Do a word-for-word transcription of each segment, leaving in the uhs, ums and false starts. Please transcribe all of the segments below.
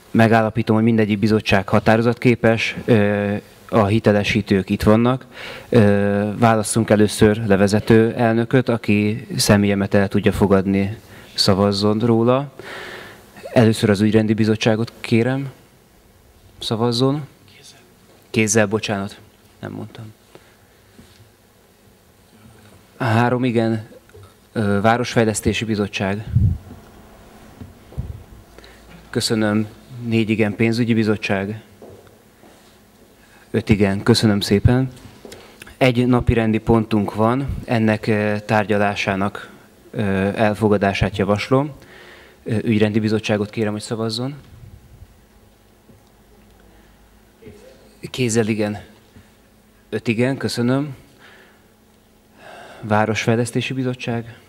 megállapítom, hogy mindegyik bizottság határozatképes, a hitelesítők itt vannak. Válasszunk először levezető elnököt, aki személyemet el tudja fogadni, szavazzon róla. Először az ügyrendi bizottságot kérem, szavazzon. Kézzel. Kézzel, bocsánat, nem mondtam. Három igen, Városfejlesztési Bizottság. Köszönöm. Négy igen, Pénzügyi Bizottság. Öt igen, köszönöm szépen. Egy napirendi pontunk van, ennek tárgyalásának elfogadását javaslom. Ügyrendi Bizottságot kérem, hogy szavazzon. Kézzel igen. Öt igen, köszönöm. Városfejlesztési Bizottság.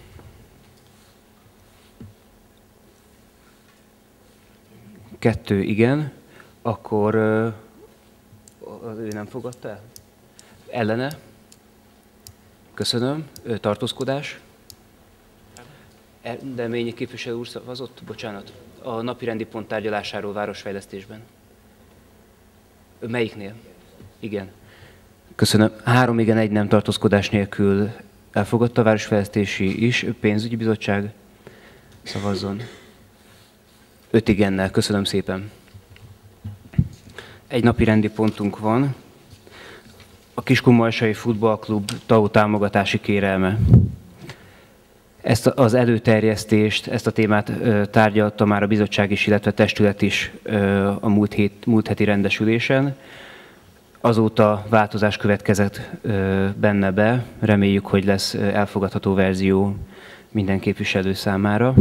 Kettő igen. Akkor ő nem fogadta el? Ellene? Köszönöm. Tartózkodás? De Ményi képviselő úr szavazott? Bocsánat. A napirendi pont tárgyalásáról városfejlesztésben. Melyiknél? Igen. Köszönöm. Három igen, egy nem, tartózkodás nélkül elfogadta a Városfejlesztési is. Pénzügyi Bizottság szavazzon. Öt igennel. Köszönöm szépen. Egy napi rendi pontunk van. A Kiskunmajsai Futballklub té á o támogatási kérelme. Ezt az előterjesztést, ezt a témát tárgyalta már a bizottság is, illetve testület is a múlt, hét, múlt heti rendesülésen. Azóta változás következett benne be. Reméljük, hogy lesz elfogadható verzió minden képviselő számára.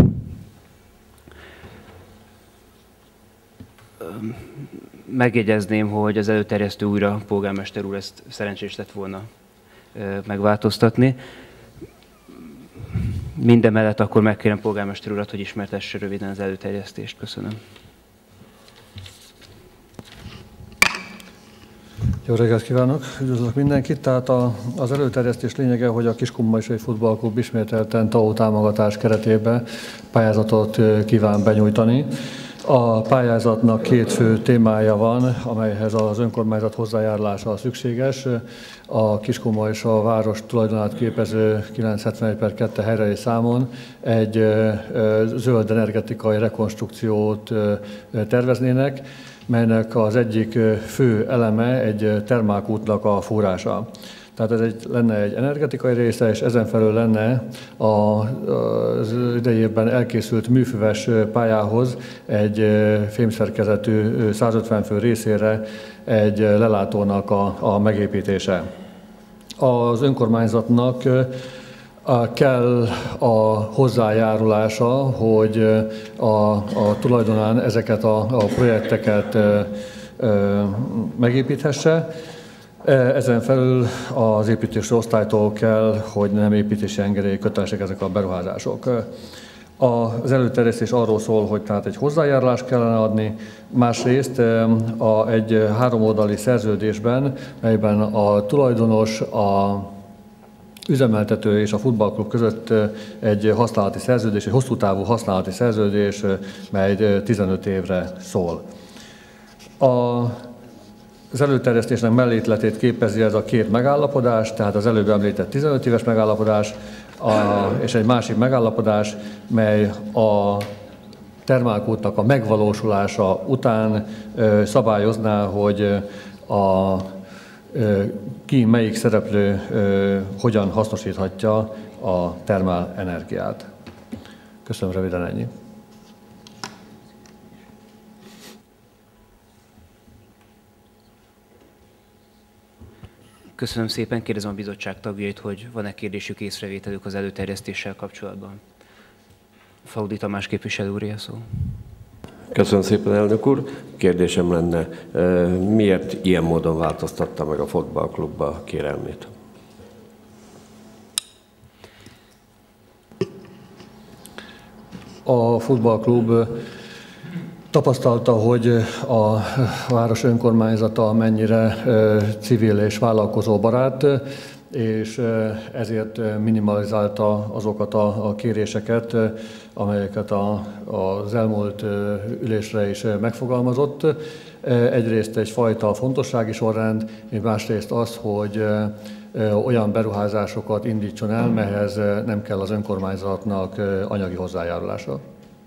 Megjegyezném, hogy az előterjesztő újra, polgármester úr, ezt szerencsés lett volna megváltoztatni. Mindemellett akkor megkérem polgármester urat, hogy ismertesse röviden az előterjesztést. Köszönöm. Jó reggelt kívánok, üdvözlök mindenkit. Tehát a, az előterjesztés lényege, hogy a Kiskunmajsai Futballklub ismételten té á o támogatás keretében pályázatot kíván benyújtani. A pályázatnak két fő témája van, amelyhez az önkormányzat hozzájárulása szükséges. A Kiskunmajsa város tulajdonát képező kilencszázhetvenegy per kettő helyrei számon egy zöld energetikai rekonstrukciót terveznének, melynek az egyik fő eleme egy termálkútnak a fúrása. Tehát ez egy, lenne egy energetikai része, és ezen felül lenne az idejében elkészült műfüves pályához egy fémszerkezetű százötven fő részére egy lelátónak a, a megépítése. Az önkormányzatnak kell a hozzájárulása, hogy a, a tulajdonán ezeket a, a projekteket megépíthesse. Ezen felül az építési osztálytól kell, hogy nem építési engedély kötelesek ezek a beruházások. Az előterjesztés arról szól, hogy tehát egy hozzájárulást kellene adni, másrészt a, egy háromoldali szerződésben, melyben a tulajdonos, a üzemeltető és a futballklub között egy használati szerződés, egy hosszú távú használati szerződés, mely tizenöt évre szól. A Az előterjesztésnek mellékletét képezi ez a két megállapodás, tehát az előbb említett tizenöt éves megállapodás a, és egy másik megállapodás, mely a termálkútnak a megvalósulása után ö, szabályozná, hogy a, ö, ki melyik szereplő ö, hogyan hasznosíthatja a termál energiát. Köszönöm, röviden ennyi. Köszönöm szépen. Kérdezem a bizottság tagjait, hogy van-e kérdésük, észrevételük az előterjesztéssel kapcsolatban. Faudi Tamás képviselő úr, szó. Köszönöm szépen, elnök úr. Kérdésem lenne, miért ilyen módon változtatta meg a futballklubba kérelmét? A futballklub té tapasztalta, hogy a város önkormányzata mennyire civil és vállalkozóbarát, és ezért minimalizálta azokat a kéréseket, amelyeket az elmúlt ülésre is megfogalmazott. Egyrészt egyfajta fontossági sorrend, másrészt az, hogy olyan beruházásokat indítson el, melyhez nem kell az önkormányzatnak anyagi hozzájárulása.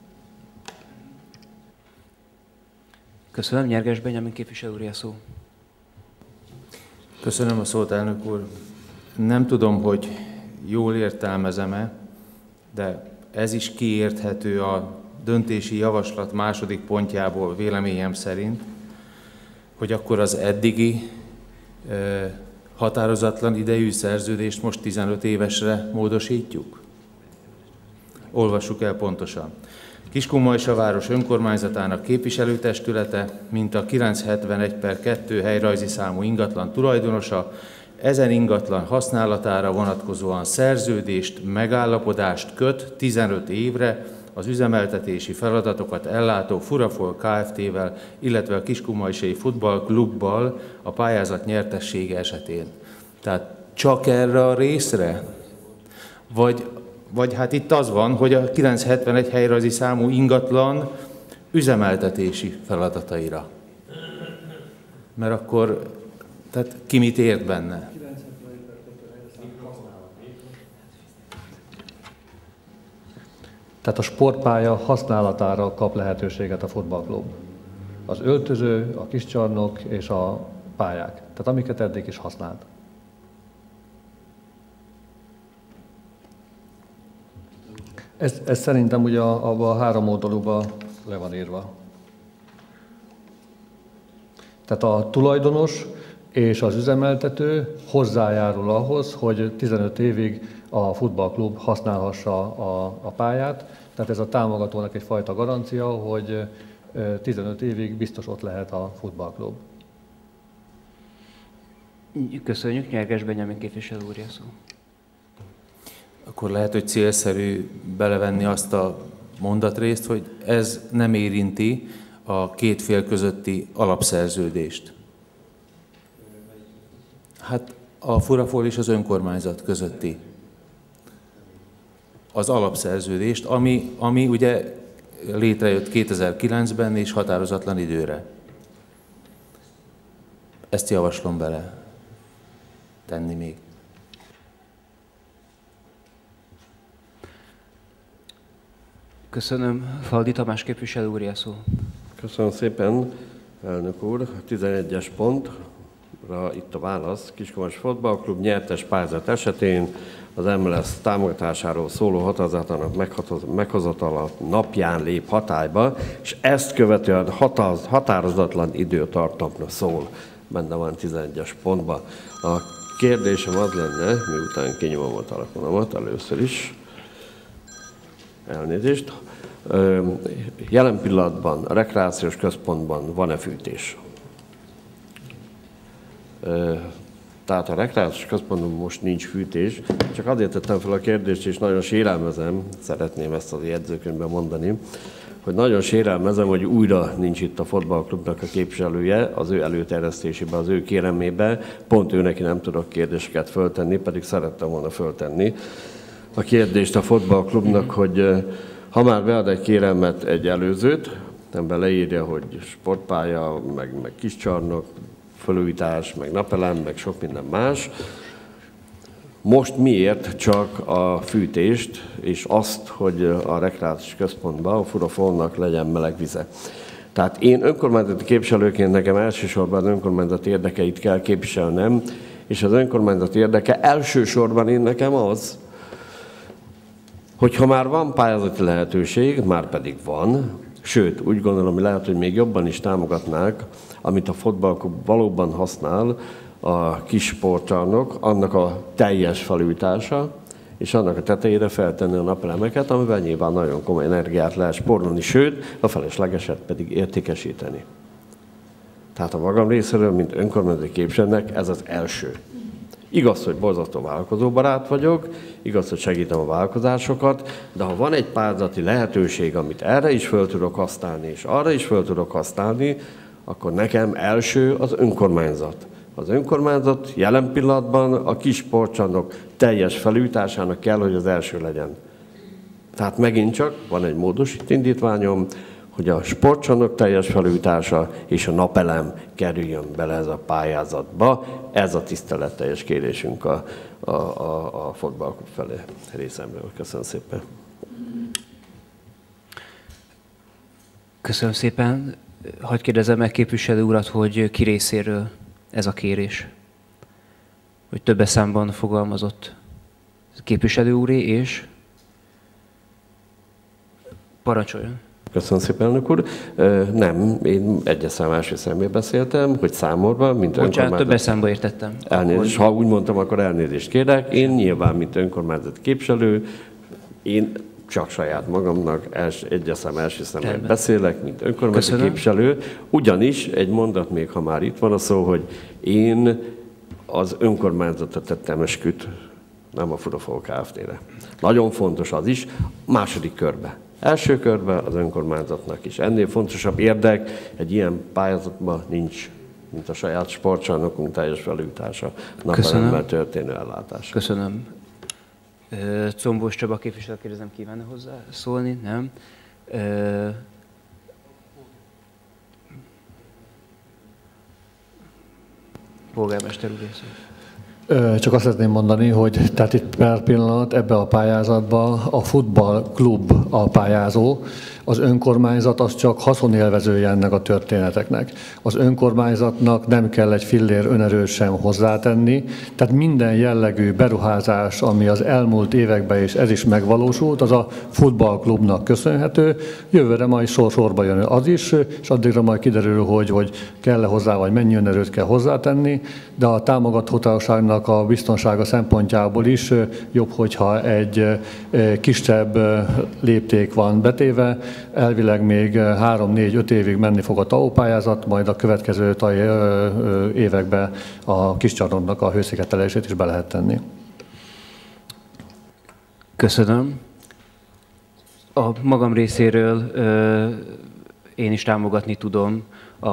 Köszönöm. Nyerges Benyámin képviselő úr, a szó. Köszönöm a szót, elnök úr. Nem tudom, hogy jól értelmezem-e, de ez is kiérthető a döntési javaslat második pontjából véleményem szerint, hogy akkor az eddigi eh, határozatlan idejű szerződést most tizenöt évesre módosítjuk? Olvassuk el pontosan. Kiskunmajsa város önkormányzatának képviselőtestülete, mint a kilencszázhetvenegy per kettő helyrajzi számú ingatlan tulajdonosa, ezen ingatlan használatára vonatkozóan szerződést, megállapodást köt tizenöt évre az üzemeltetési feladatokat ellátó Furafol Kft-vel, illetve a Kiskunmajsai Futballklubbal a pályázat nyertessége esetén. Tehát csak erre a részre? Vagy, vagy hát itt az van, hogy a kilencszázhetvenegy helyrajzi számú ingatlan üzemeltetési feladataira. Mert akkor, tehát ki mit ért benne? Tehát a sportpálya használatára kap lehetőséget a futballklub. Az öltöző, a kiscsarnok és a pályák. Tehát amiket eddig is használt. Ez, ez szerintem ugye abban a három oldalúban le van írva. Tehát a tulajdonos és az üzemeltető hozzájárul ahhoz, hogy tizenöt évig a futballklub használhassa a, a pályát. Tehát ez a támogatónak egyfajta garancia, hogy tizenöt évig biztos ott lehet a futballklub. Köszönjük. Nyerges Benyámin képviselő úr, a szó. Akkor lehet, hogy célszerű belevenni azt a mondatrészt, hogy ez nem érinti a két fél közötti alapszerződést. Hát a Furafol és az önkormányzat közötti az alapszerződést, ami, ami ugye létrejött kétezer-kilencben és határozatlan időre. Ezt javaslom bele tenni még. Köszönöm. Faldi Tamás képviselő úr, a szó. Köszönöm szépen, elnök úr. tizenegyes pontra itt a válasz. Kiskunmajsa Futballklub nyertes pályázat esetén az em el es támogatásáról szóló határozatának meghozatala napján lép hatályba, és ezt követően határozatlan időtartamra szól. Benne van tizenegyes pontban. A kérdésem az lenne, miután kinyomom a telefonomat először is, elnézést, jelen pillanatban a rekreációs központban van-e fűtés? Tehát a rekreációs központban most nincs fűtés, csak azért tettem fel a kérdést, és nagyon sérelmezem, szeretném ezt a jegyzőkönyvben mondani, hogy nagyon sérelmezem, hogy újra nincs itt a futballklubnak a képviselője, az ő előterjesztésében, az ő kérelmében, pont ő neki nem tudok kérdéseket föltenni, pedig szerettem volna föltenni a kérdést a futballklubnak, hogy ha már bead egy kérelmet, egy előzőt, amiben leírja, hogy sportpálya, meg, meg kiscsarnok, felújítás, meg napelem, meg sok minden más. Most miért csak a fűtést, és azt, hogy a rekreációs központban a Furafolnak legyen meleg vize? Tehát én önkormányzati képviselőként nekem elsősorban az önkormányzati érdekeit kell képviselnem, és az önkormányzati érdeke elsősorban én nekem az, hogyha már van pályázati lehetőség, már pedig van, sőt, úgy gondolom, hogy lehet, hogy még jobban is támogatnák, amit a futballklub valóban használ, a kis sportcsarnok, annak a teljes felújítása, és annak a tetejére feltenni a napelemeket, amivel nyilván nagyon komoly energiát lehet spórolni, sőt, a feleslegeset pedig értékesíteni. Tehát a magam részéről, mint önkormányzati képviselőnek ez az első. Igaz, hogy borzasztó vállalkozóbarát vagyok, igaz, hogy segítem a vállalkozásokat, de ha van egy pályázati lehetőség, amit erre is föl tudok használni, és arra is föl tudok használni, akkor nekem első az önkormányzat. Az önkormányzat jelen pillanatban a kis sportcsarnok teljes felújításának kell, hogy az első legyen. Tehát megint csak van egy módosító indítványom, hogy a sportcsarnok teljes felújítása és a napelem kerüljön bele ez a pályázatba. Ez a tiszteletteljes kérésünk a, a, a, a fotballklub felé részemről. Köszönöm szépen. Köszönöm szépen. Hadd kérdezem meg képviselő urat, hogy ki részéről ez a kérés? Hogy többes számban fogalmazott képviselő úré, és parancsoljon. Köszönöm szépen, elnök úr. Nem, én egyes szám első személy beszéltem, hogy számomra, mint önkormányzat... többes számba értettem. Elnézést, ha úgy mondtam, akkor elnézést kérek. Én nyilván, mint önkormányzat képviselő, én csak saját magamnak els, egyes szám első személy beszélek, mint önkormányzat képviselő. Ugyanis, egy mondat még, ha már itt van a szó, hogy én az önkormányzatra tettem esküt, nem a Fudafol Kft-re. Nagyon fontos az is, második körbe. Első körben az önkormányzatnak is. Ennél fontosabb érdek egy ilyen pályázatban nincs, mint a saját sportcsarnokunk teljes felújítása, napelemmel történő ellátás. Köszönöm. Combos Csaba képviselő, kérdezem, kívánna hozzá szólni? Nem. Polgármester úr. Csak azt szeretném mondani, hogy tehát itt per pillanat ebbe a pályázatban a futballklub a pályázó, az önkormányzat az csak haszonélvezője ennek a történeteknek. Az önkormányzatnak nem kell egy fillér önerőt sem hozzátenni, tehát minden jellegű beruházás, ami az elmúlt években és ez is megvalósult, az a futballklubnak köszönhető. Jövőre majd sor-sorba jön az is, és addigra majd kiderül, hogy, hogy kell-e hozzá, vagy mennyi önerőt kell hozzátenni, de a támogathatóságnak a biztonsága szempontjából is jobb, hogyha egy kisebb lépték van betéve. Elvileg még három-négy-öt évig menni fog a té á o pályázat, majd a következő években a kiscsarnoknak a hőszigetelését is be lehet tenni. Köszönöm. A magam részéről én is támogatni tudom a,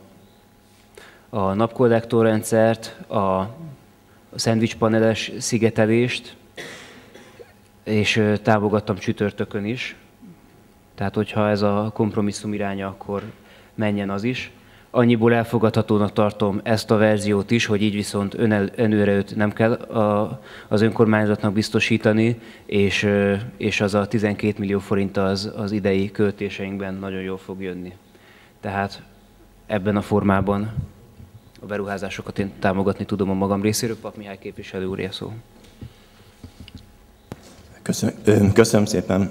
a napkollektorrendszert, a a szendvicspaneles szigetelést, és támogattam csütörtökön is. Tehát, hogyha ez a kompromisszum iránya, akkor menjen az is. Annyiból elfogadhatónak tartom ezt a verziót is, hogy így viszont önerőt nem kell a, az önkormányzatnak biztosítani, és, és az a tizenkét millió forint az, az idei költéseinkben nagyon jól fog jönni. Tehát ebben a formában a beruházásokat én támogatni tudom a magam részéről. Pap Mihály képviselő úr, szó. Köszönöm, köszönöm szépen.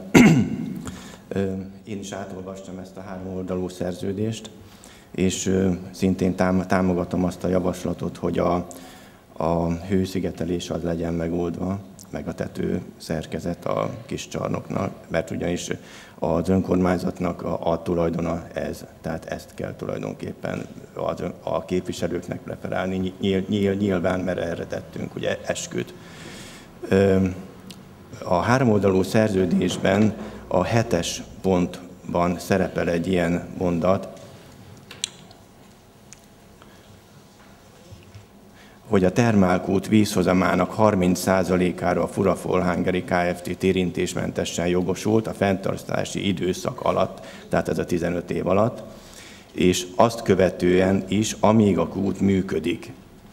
Én is átolvastam ezt a három oldalú szerződést, és szintén támogatom azt a javaslatot, hogy a, a hőszigetelés az legyen megoldva, meg a tető szerkezet a kis csarnoknak, mert ugyanis az önkormányzatnak a, a tulajdona ez, tehát ezt kell tulajdonképpen az, a képviselőknek preferálni, nyil, nyil, nyilván, mert erre tettünk ugye esküt. A háromoldalú szerződésben a hetes pontban szerepel egy ilyen mondat, hogy a termálkút vízhozamának harminc százalékára a Furafol Hungary Kft. Térintésmentesen jogosult a fenntartási időszak alatt, tehát ez a tizenöt év alatt, és azt követően is, amíg a kút működik,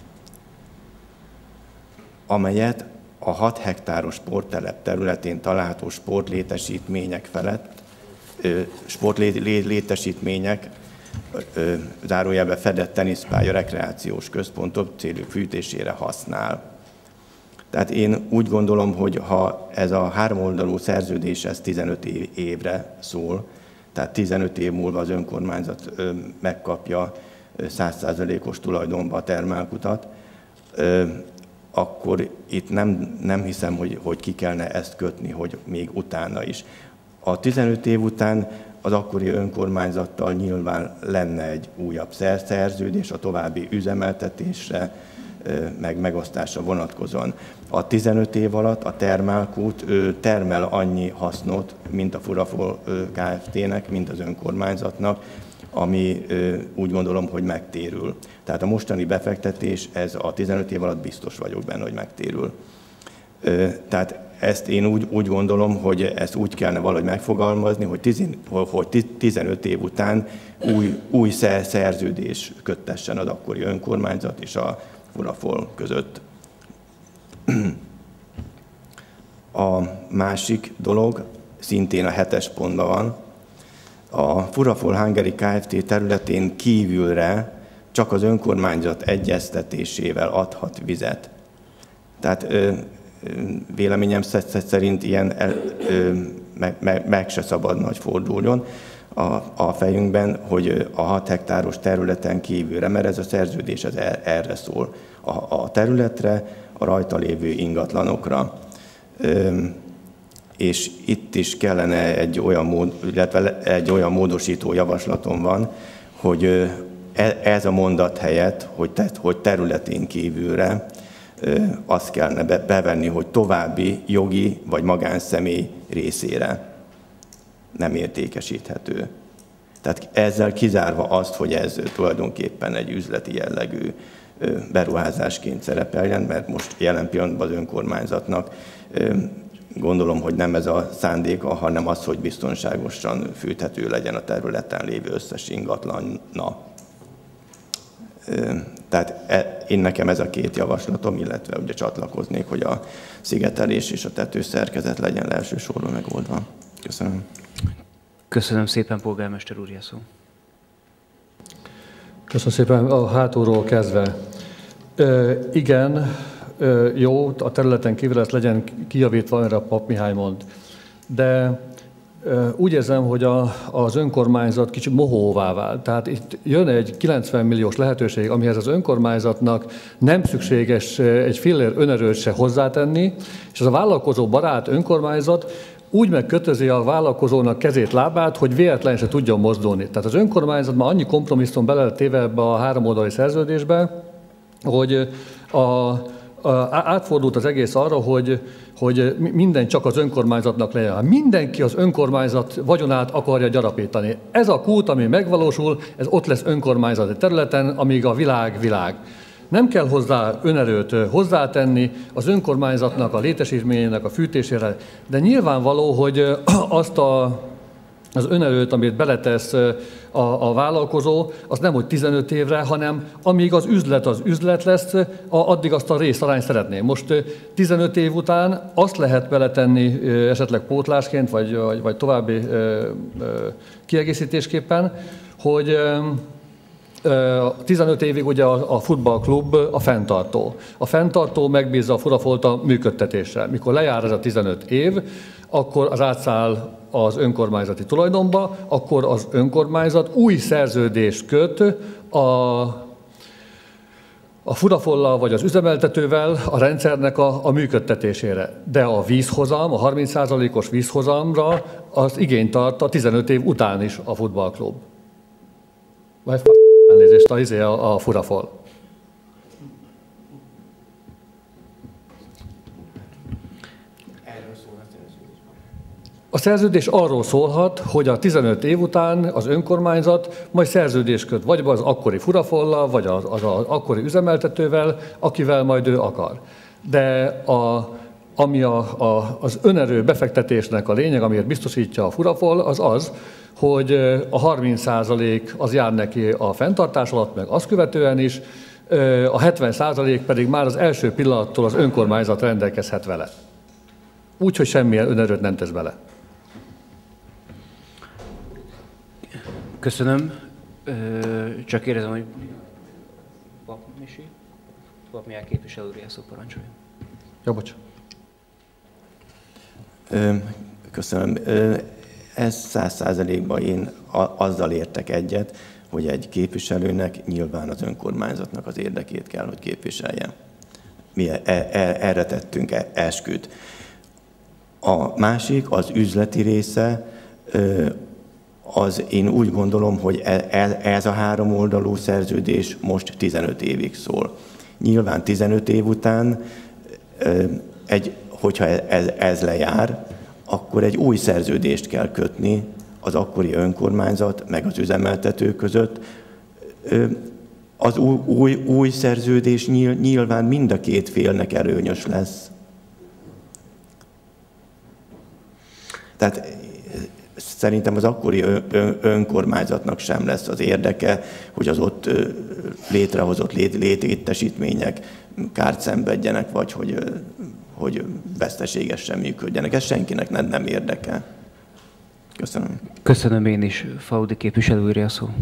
amelyet a hat hektáros sporttelep területén található sportlétesítmények felett, sportlétesítmények, zárójelbe fedett teniszpálya, rekreációs központok célú fűtésére használ. Tehát én úgy gondolom, hogy ha ez a háromoldalú szerződés ez tizenöt évre szól, tehát tizenöt év múlva az önkormányzat megkapja száz százalékos tulajdonba a termálkutat, akkor itt nem, nem hiszem, hogy, hogy ki kellene ezt kötni, hogy még utána is. A tizenöt év után az akkori önkormányzattal nyilván lenne egy újabb szerződés a további üzemeltetésre, meg megosztásra vonatkozóan. A tizenöt év alatt a Thermalkút termel annyi hasznot, mint a Furafol Kft-nek, mint az önkormányzatnak, ami úgy gondolom, hogy megtérül. Tehát a mostani befektetés, ez a tizenöt év alatt biztos vagyok benne, hogy megtérül. Tehát ezt én úgy, úgy gondolom, hogy ezt úgy kellene valahogy megfogalmazni, hogy, tizin, hogy tizenöt év után új, új szerződés köttessen az akkori önkormányzat és a Furafol között. A másik dolog szintén a hetes pontban van. A Furafol Hungary Kft. Területén kívülre csak az önkormányzat egyeztetésével adhat vizet. Tehát véleményem szerint ilyen meg, meg, meg se szabadna, hogy forduljon a, a fejünkben, hogy a hat hektáros területen kívülre, mert ez a szerződés ez erre szól, a, a területre, a rajta lévő ingatlanokra. És itt is kellene egy olyan, mód, illetve egy olyan módosító javaslatom van, hogy ez a mondat helyett, hogy, te, hogy területén kívülre, azt kellene bevenni, hogy további jogi vagy magánszemély részére nem értékesíthető. Tehát ezzel kizárva azt, hogy ez tulajdonképpen egy üzleti jellegű beruházásként szerepeljen, mert most jelen pillanatban az önkormányzatnak gondolom, hogy nem ez a szándéka, hanem az, hogy biztonságosan fűthető legyen a területen lévő összes ingatlanna. Tehát én nekem ez a két javaslatom, illetve ugye csatlakoznék, hogy a szigetelés és a tetőszerkezet legyen elsősorban megoldva. Köszönöm. Köszönöm szépen, polgármester úr, szó. Köszönöm szépen. A hátulról kezdve. Ö, igen, ö, jó, a területen kívül ezt legyen kijavítva, erre a Pap Mihály mond. De úgy érzem, hogy a, az önkormányzat kicsit mohóvá vált. Tehát itt jön egy kilencven milliós lehetőség, amihez az önkormányzatnak nem szükséges egy fillér önerőt se hozzátenni, és az a vállalkozó barát önkormányzat úgy megkötözi a vállalkozónak kezét, lábát, hogy véletlenül se tudjon mozdulni. Tehát az önkormányzat már annyi kompromisszum bele lett téve ebbe a háromoldali szerződésbe, hogy a átfordult az egész arra, hogy, hogy minden csak az önkormányzatnak legyen. Mindenki az önkormányzat vagyonát akarja gyarapítani. Ez a kút, ami megvalósul, ez ott lesz önkormányzati területen, amíg a világ világ. Nem kell hozzá önerőt hozzátenni az önkormányzatnak, a létesítményének a fűtésére, de nyilvánvaló, hogy azt a az önerőt, amit beletesz a, a vállalkozó, az nem hogy tizenöt évre, hanem amíg az üzlet az üzlet lesz, a, addig azt a részarányt szeretném. Most tizenöt év után azt lehet beletenni esetleg pótlásként, vagy, vagy, vagy további ö, ö, kiegészítésképpen, hogy tizenöt évig ugye a, a futballklub a fenntartó. A fenntartó megbízza a Furafolt a működtetésre. Mikor lejár ez a tizenöt év, akkor az átszáll az önkormányzati tulajdonba, akkor az önkormányzat új szerződést köt a, a Furafollal vagy az üzemeltetővel a rendszernek a, a működtetésére. De a vízhozam, a harminc százalékos vízhozamra az igényt tart a tizenöt év után is a futballklub. Vagy elnézést, a, izé a, a Furafol. A szerződés arról szólhat, hogy a tizenöt év után az önkormányzat majd szerződést köt, vagy az akkori Furafollal, vagy az, az, az akkori üzemeltetővel, akivel majd ő akar. De a, ami a, a, az önerő befektetésnek a lényeg, amiért biztosítja a Furafol, az az, hogy a harminc százalék az jár neki a fenntartás alatt, meg azt követően is, a hetven százalék pedig már az első pillanattól az önkormányzat rendelkezhet vele. Úgyhogy semmilyen önerőt nem tesz bele. Köszönöm. Csak kérdezem, hogy Pap Misi? Pap Mihály képviselő úr, szó parancsolja. Ja, bocs. Köszönöm. Ez száz százalékban én azzal értek egyet, hogy egy képviselőnek nyilván az önkormányzatnak az érdekét kell, hogy képviselje. Mi erre tettünk esküt. A másik, az üzleti része, az én úgy gondolom, hogy ez a három oldalú szerződés most tizenöt évig szól. Nyilván tizenöt év után, egy, hogyha ez, ez lejár, akkor egy új szerződést kell kötni az akkori önkormányzat meg az üzemeltető között. Az új, új, új szerződés nyilván mind a két félnek előnyös lesz. Tehát szerintem az akkori önkormányzatnak sem lesz az érdeke, hogy az ott létrehozott lét, létlétesítmények kárt szenvedjenek, vagy hogy, hogy veszteségesen működjenek. Ez senkinek nem, nem érdeke. Köszönöm. Köszönöm én is. Faudi képviselő úr, a szó.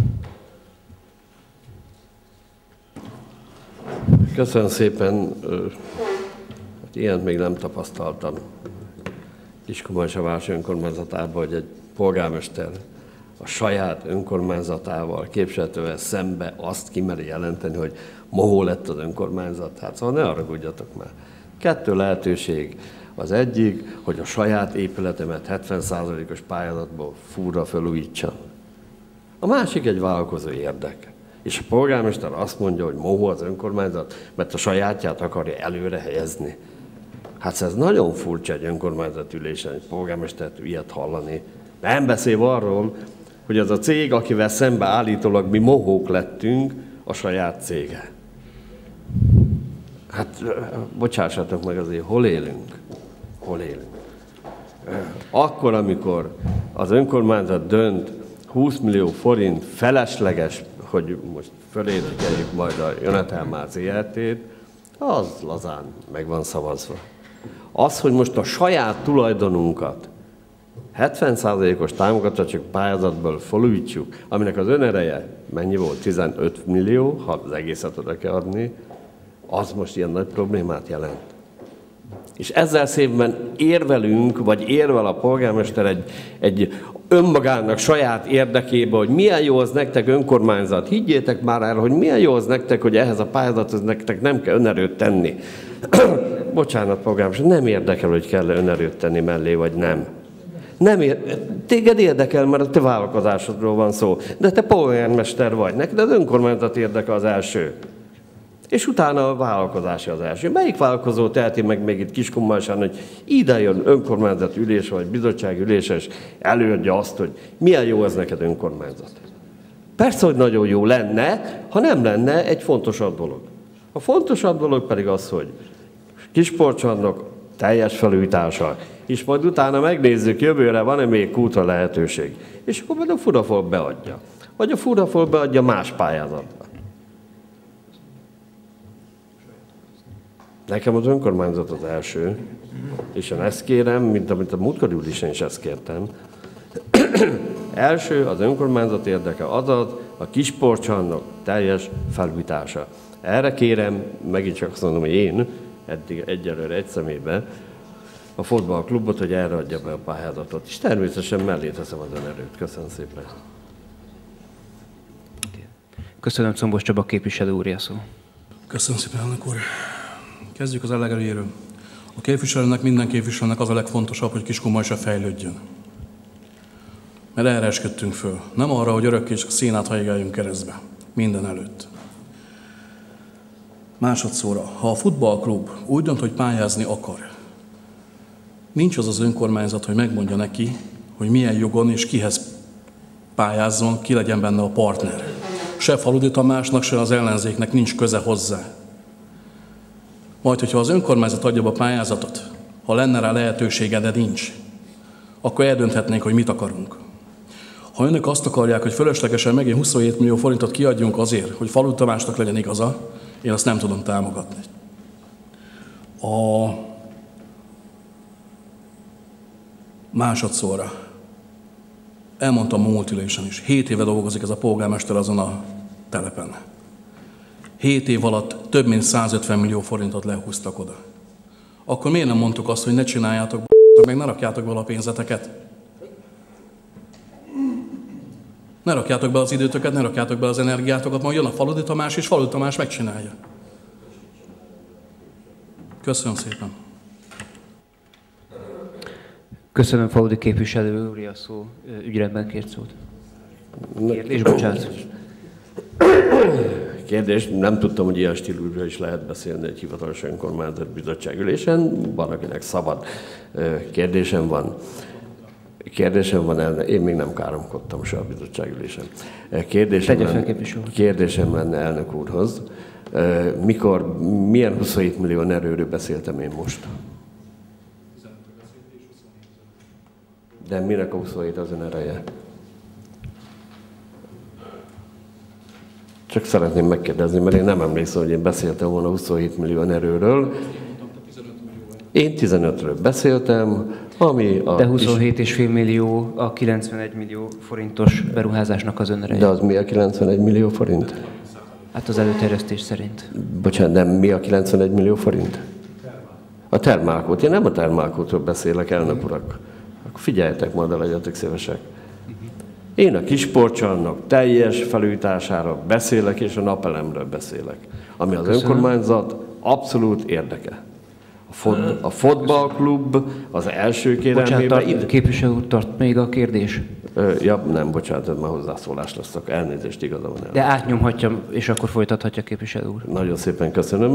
Köszönöm szépen. Ilyent még nem tapasztaltam Kiskunmajsa önkormányzatában, hogy egy polgármester a saját önkormányzatával, képviselővel szembe azt kimeri jelenteni, hogy mohó lett az önkormányzat. Hát szóval ne haragudjatok már. Kettő lehetőség. Az egyik, hogy a saját épületemet hetven százalékos pályázatból fúra felújítsam. A másik egy vállalkozó érdek. És a polgármester azt mondja, hogy mohó az önkormányzat, mert a sajátját akarja előre helyezni. Hát ez nagyon furcsa egy önkormányzat ülésen, egy polgármestert ilyet hallani. Nem beszél arról, hogy az a cég, akivel szembe állítólag mi mohók lettünk, a saját cége. Hát, bocsássatok meg azért, hol élünk? Hol élünk? Akkor, amikor az önkormányzat dönt húsz millió forint felesleges, hogy most fölértékeljük majd a Jönetelmár zé er té-t, az lazán meg van szavazva. Az, hogy most a saját tulajdonunkat hetven százalékos támogatási pályázatból felújítsuk, aminek az önereje mennyi volt? tizenöt millió, ha az egészet oda kell adni, az most ilyen nagy problémát jelent. És ezzel szemben érvelünk, vagy érvel a polgármester egy, egy önmagának saját érdekébe, hogy milyen jó az nektek önkormányzat. Higgyétek már el, hogy milyen jó az nektek, hogy ehhez a pályázathoz nektek nem kell önerőt tenni. Bocsánat, polgármester, nem érdekel, hogy kell-e önerőt tenni mellé, vagy nem. Nem ér... Téged érdekel, mert a te vállalkozásodról van szó. De te polgármester vagy, neked az önkormányzat érdeke az első. És utána a vállalkozási az első. Melyik vállalkozó teheti meg még itt Kiskunmajsán, hogy ide jön önkormányzat ülés, vagy bizottság ülés, és előadja azt, hogy milyen jó ez neked önkormányzat. Persze, hogy nagyon jó lenne, ha nem lenne egy fontosabb dolog. A fontosabb dolog pedig az, hogy Kisportcsarnok teljes felújítása, és majd utána megnézzük, jövőre van-e még kútra lehetőség. És akkor majd a Fudafol beadja. Vagy a Fudafol beadja más pályázatba. Nekem az önkormányzat az első, és én ezt kérem, mint amit a múltkori ülésen is ezt kértem. Első, az önkormányzat érdeke azaz a Kisportcsarnok teljes felújítása. Erre kérem, megint csak azt mondom, hogy én, eddig egyelőre egy személyben, a fotballklubot, hogy erre adja be a pályázatot. És természetesen mellé teszem az önerőt. Köszönöm szépen. Köszönöm, Combos Csaba képviselő úr, a szó. Köszönöm szépen, elnök úr. Kezdjük az legelőjéről. A képviselőnek, minden képviselőnek az a legfontosabb, hogy Kiskunmajsa fejlődjön. Mert erre esküdtünk föl. Nem arra, hogy örökké csak szénát hajgáljunk keresztbe. Minden előtt. Másodszorra, ha a futballklub úgy dönt, hogy pályázni akar, nincs az az önkormányzat, hogy megmondja neki, hogy milyen jogon és kihez pályázzon, ki legyen benne a partner. Se Faludi Tamásnak, se az ellenzéknek nincs köze hozzá. Majd, hogyha az önkormányzat adja be a pályázatot, ha lenne rá lehetősége, de nincs, akkor eldönthetnénk, hogy mit akarunk. Ha önök azt akarják, hogy fölöslegesen megint huszonhét millió forintot kiadjunk azért, hogy Faludi Tamásnak legyen igaza, én azt nem tudom támogatni. A másodszorra, elmondtam a múlt ülésen is, hét éve dolgozik ez a polgármester azon a telepen. Hét év alatt több mint százötven millió forintot lehúztak oda. Akkor miért nem mondtuk azt, hogy ne csináljátok, meg ne rakjátok bele a pénzeteket? Ne rakjátok be az időtöket, ne rakjátok be az energiátokat, majd jön a Faludi Tamás, és Faludi Tamás megcsinálja. Köszönöm szépen. Köszönöm, Faludi képviselő úr, a szó. Ügyrendben kért szót. Kérdés, bocsánat. kérdést. Nem tudtam, hogy ilyen stílusra is lehet beszélni egy hivatalos önkormányzati bizottság ülésen. Van, akinek szabad kérdésem van. Kérdésem van, elne, én még nem káromkodtam se a bizottság ülésen. Kérdésem, lenne, kérdésem lenne elnök úrhoz. Mikor, milyen huszonhét millió erőről beszéltem én most? De minek a huszonhét az ön ereje? Csak szeretném megkérdezni, mert én nem emlékszem, hogy én beszéltem volna huszonhét millió erőről. Én tizenötről beszéltem, ami a... De huszonhét egész öt millió a kilencvenegy millió forintos beruházásnak az ön ereje. De az mi a kilencvenegy millió forint? Hát az előterjesztés szerint. Bocsánat, de mi a kilencvenegy millió forint? A termálkót. Én nem a termálkótról beszélek, elnök urak. Akkor figyeljetek majd, de legyetek szívesek. Én a Kisportcsarnok teljes felújításáról beszélek, és a napelemről beszélek. Ami az Köszönöm. önkormányzat abszolút érdeke. A, fot, a fotballklub az első kérelmében... Bocsánat, képviselő úr, tart még a kérdés? Ö, ja, nem, bocsánat, ez már hozzászólás lesz, akkor elnézést, igaza van. De átnyomhatja, és akkor folytathatja képviselő úr. Nagyon szépen köszönöm.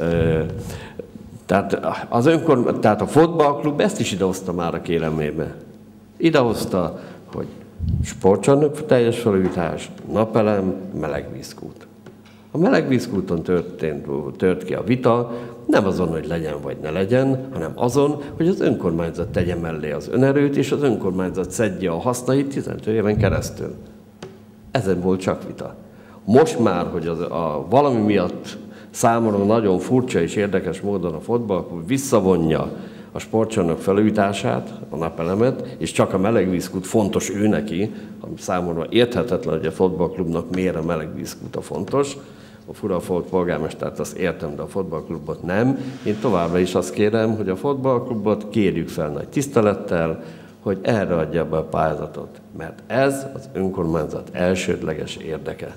Tehát, az önkor, tehát a fotballklub ezt is idehozta már a kérelmébe. Idehozta, hogy sportcsarnok teljes felújítás, napelem, melegvízkút. A melegvízkúton történt, tört ki a vita, nem azon, hogy legyen vagy ne legyen, hanem azon, hogy az önkormányzat tegye mellé az önerőt, és az önkormányzat szedje a hasznait tizenöt éven keresztül. Ezen volt csak vita. Most már, hogy az, a, valami miatt számomra nagyon furcsa és érdekes módon a fotballklub visszavonja a sportcsarnok felújítását, a napelemet, és csak a melegvízkút fontos ő neki, ami számomra érthetetlen, hogy a fotballklubnak miért a melegvízkút a fontos. A Furafolt polgármestert azt értem, de a fotballklubot nem. Én továbbra is azt kérem, hogy a fotballklubot kérjük fel nagy tisztelettel, hogy erre adja be a pályázatot, mert ez az önkormányzat elsődleges érdeke.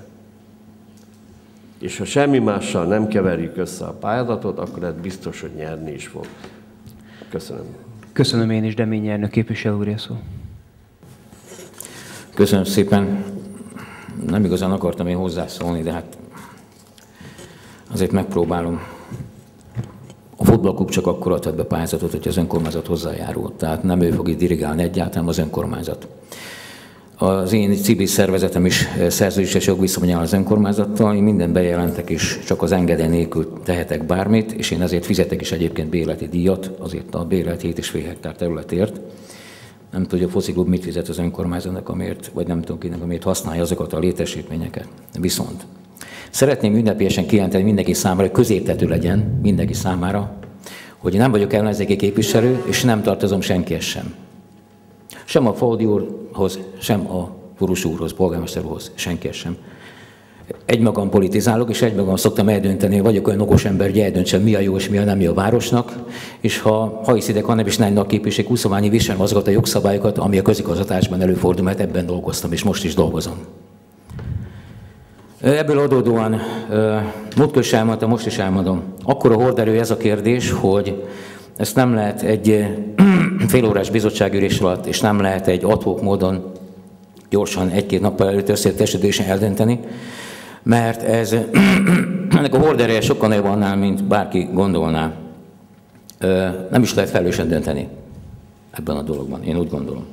És ha semmi mással nem keverjük össze a pályázatot, akkor ez biztos, hogy nyerni is fog. Köszönöm. Köszönöm én is, Deményi elnök képviselő úr, szó. Köszönöm szépen. Nem igazán akartam én hozzászólni, de hát azért megpróbálom. A futballklub csak akkor adhat be pályázatot, hogy az önkormányzat hozzájárul. Tehát nem ő fog itt dirigálni egyáltalán, az önkormányzat. Az én civil szervezetem is szerződéses jogviszonyban áll az önkormányzattal, én mindent bejelentek, és csak az engedély nélkül tehetek bármit, és én azért fizetek is egyébként bérleti díjat, azért a bérlet hét és fél hektár területért. Nem tudom, hogy a fociklub mit fizet az önkormányzatnak, amért, vagy nem tudom kinek, amért használja azokat a létesítményeket. Viszont szeretném ünnepélyesen kijelenteni mindenki számára, hogy középtető legyen mindenki számára, hogy nem vagyok ellenzéki képviselő, és nem tartozom senkihez sem. Sem a Faludi úrhoz, sem a Furus úrhoz, polgármester úrhoz, senkihez sem. Egymagam politizálok, és egymagam szoktam eldönteni, vagyok olyan okos ember, hogy eldöntsem, mi a jó és mi a nem jó a városnak, és ha, ha hiszidek, hanem is nem a képviség huszonványi viselem azokat a jogszabályokat, ami a közigazgatásban előfordul, mert ebben dolgoztam, és most is dolgozom. Ebből adódóan, múltkor is elmondtam, most is elmondom, akkora horderő ez a kérdés, hogy ezt nem lehet egy félórás bizottságülés alatt, és nem lehet egy ad hoc módon gyorsan egy-két nappal előtt összetesítésen eldönteni, mert ez, ennek a horderője sokkal nagyobb annál, mint bárki gondolná. Nem is lehet felelősen dönteni ebben a dologban, én úgy gondolom.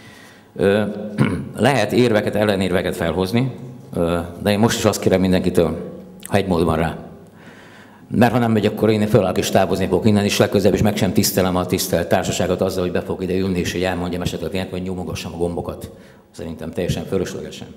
Lehet érveket, ellenérveket felhozni, de én most is azt kérem mindenkitől, ha egy mód van rá. Mert ha nem megy, akkor én fölállok és távozni fogok innen, és legközelebb is meg sem tisztelem a tisztelt társaságot azzal, hogy be fogok ide ülni, és hogy elmondjam esetleg ilyet, vagy nyomogassam a gombokat. Szerintem teljesen fölöslegesen.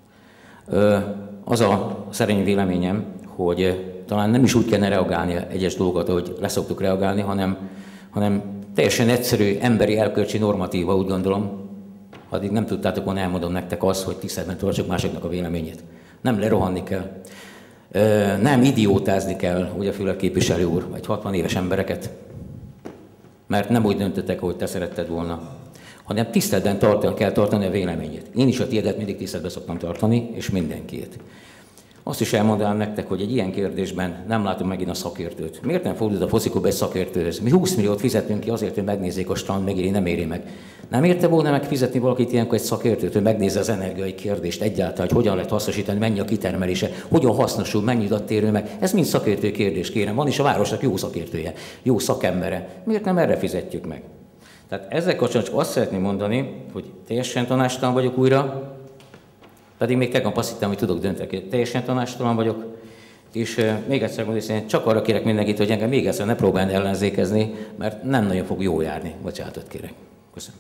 Az a szerény véleményem, hogy talán nem is úgy kellene reagálni egyes dolgokat, ahogy leszoktuk reagálni, hanem, hanem teljesen egyszerű, emberi, elkölcsi normatíva, úgy gondolom. Ha addig nem tudtátok volna, elmondom nektek azt, hogy tiszteletben tartsuk másoknak a véleményét. Nem lerohanni kell. Nem idiótázni kell, ugye a Füle képviselő úr, vagy hatvan éves embereket, mert nem úgy döntöttek, ahogy te szeretted volna, hanem tiszteletben tartani, kell tartani a véleményét. Én is a tiédet mindig tiszteletben szoktam tartani, és mindenkiét. Azt is elmondanám nektek, hogy egy ilyen kérdésben nem látom megint a szakértőt. Miért nem fordult a fociklub egy szakértőhöz? Mi húsz milliót fizetünk ki azért, hogy megnézzék a strand, megéri, nem éri meg. Nem érte volna megfizetni valakit ilyenkor egy szakértőt, hogy megnézze az energiai kérdést egyáltalán, hogy hogyan lehet hasznosítani, mennyi a kitermelése, hogyan hasznosul, mennyi adat térül meg. Ez mind szakértő kérdés, kérem. Van is a városnak jó szakértője, jó szakembere. Miért nem erre fizetjük meg? Tehát ezzel kapcsolatban csak azt szeretném mondani, hogy teljesen tanástalan vagyok újra, pedig még tegnap azt hittem, hogy tudok dönteni, teljesen tanástalan vagyok, és uh, még egyszer mondom, hogy csak arra kérek mindenkit, hogy engem még egyszer ne próbálni ellenzékezni, mert nem nagyon fog jól járni. Bocsánatot kérek. Köszönöm.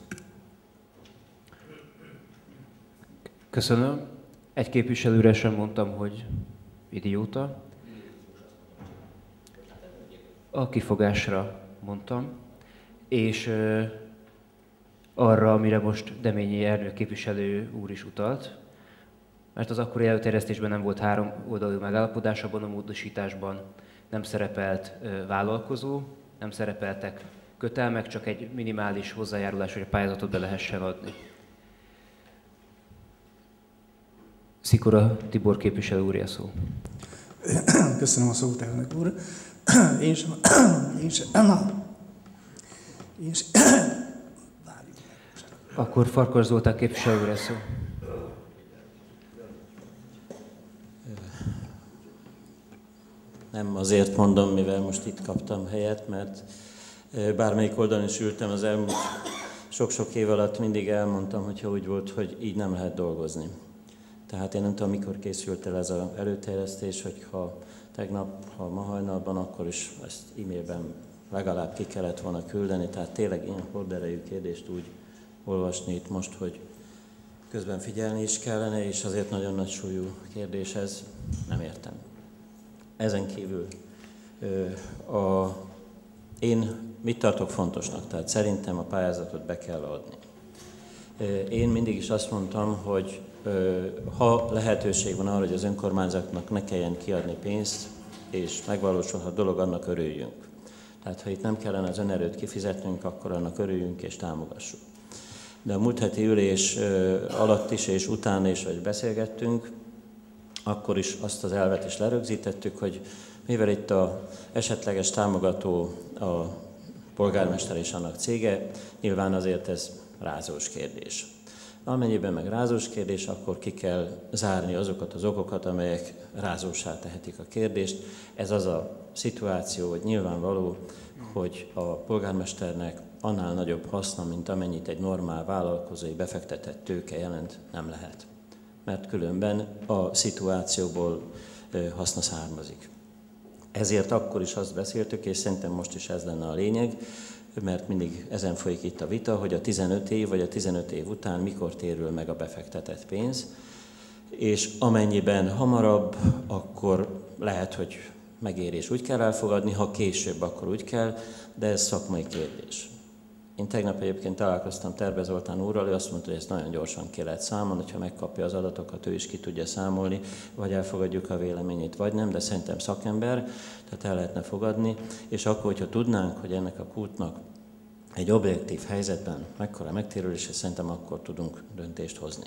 Köszönöm. Egy képviselőre sem mondtam, hogy idióta. A kifogásra mondtam, és uh, arra, amire most Deményi Ernő képviselő úr is utalt, mert az akkori előterjesztésben nem volt három oldalú megállapodás, abban a módosításban nem szerepelt ö, vállalkozó, nem szerepeltek kötelmek, csak egy minimális hozzájárulás, hogy a pályázatot be lehessen adni. Szikora Tibor képviselő úr, a szó. Köszönöm a szót, elnök úr. Én sem... Én sem... Én sem... Akkor Farkas Zoltán képviselő úr, a szó. Nem azért mondom, mivel most itt kaptam helyet, mert bármelyik oldalon is ültem az elmúlt sok-sok év alatt, mindig elmondtam, hogyha úgy volt, hogy így nem lehet dolgozni. Tehát én nem tudom, mikor készült el ez az előterjesztés, hogy ha tegnap, ha ma hajnalban, akkor is ezt e-mailben legalább ki kellett volna küldeni. Tehát tényleg ilyen horderejű kérdést úgy olvasni itt most, hogy közben figyelni is kellene, és azért nagyon nagy súlyú kérdés ez, nem értem. Ezen kívül a, én mit tartok fontosnak? Tehát szerintem a pályázatot be kell adni. Én mindig is azt mondtam, hogy ha lehetőség van arra, hogy az önkormányzatnak ne kelljen kiadni pénzt, és megvalósulhat dolog, annak örüljünk. Tehát ha itt nem kellene az önerőt kifizetnünk, akkor annak örüljünk és támogassuk. De a múlt heti ülés alatt is és után is, hogy beszélgettünk, akkor is azt az elvet is lerögzítettük, hogy mivel itt az esetleges támogató a polgármester és annak cége, nyilván azért ez rázós kérdés. Amennyiben meg rázós kérdés, akkor ki kell zárni azokat az okokat, amelyek rázóssá tehetik a kérdést. Ez az a szituáció, hogy nyilvánvaló, hogy a polgármesternek annál nagyobb haszna, mint amennyit egy normál vállalkozói befektetett tőke jelent, nem lehet. Mert különben a szituációból haszna származik. Ezért akkor is azt beszéltük, és szerintem most is ez lenne a lényeg, mert mindig ezen folyik itt a vita, hogy a tizenöt év vagy a tizenöt év után mikor térül meg a befektetett pénz, és amennyiben hamarabb, akkor lehet, hogy megérés úgy kell elfogadni, ha később, akkor úgy kell, de ez szakmai kérdés. Én tegnap egyébként találkoztam Terve Zoltán úrral, ő azt mondta, hogy ezt nagyon gyorsan ki lehet számolni, hogyha megkapja az adatokat, ő is ki tudja számolni, vagy elfogadjuk a véleményét, vagy nem, de szerintem szakember, tehát el lehetne fogadni, és akkor, hogyha tudnánk, hogy ennek a kútnak egy objektív helyzetben mekkora megtérülése, szerintem akkor tudunk döntést hozni.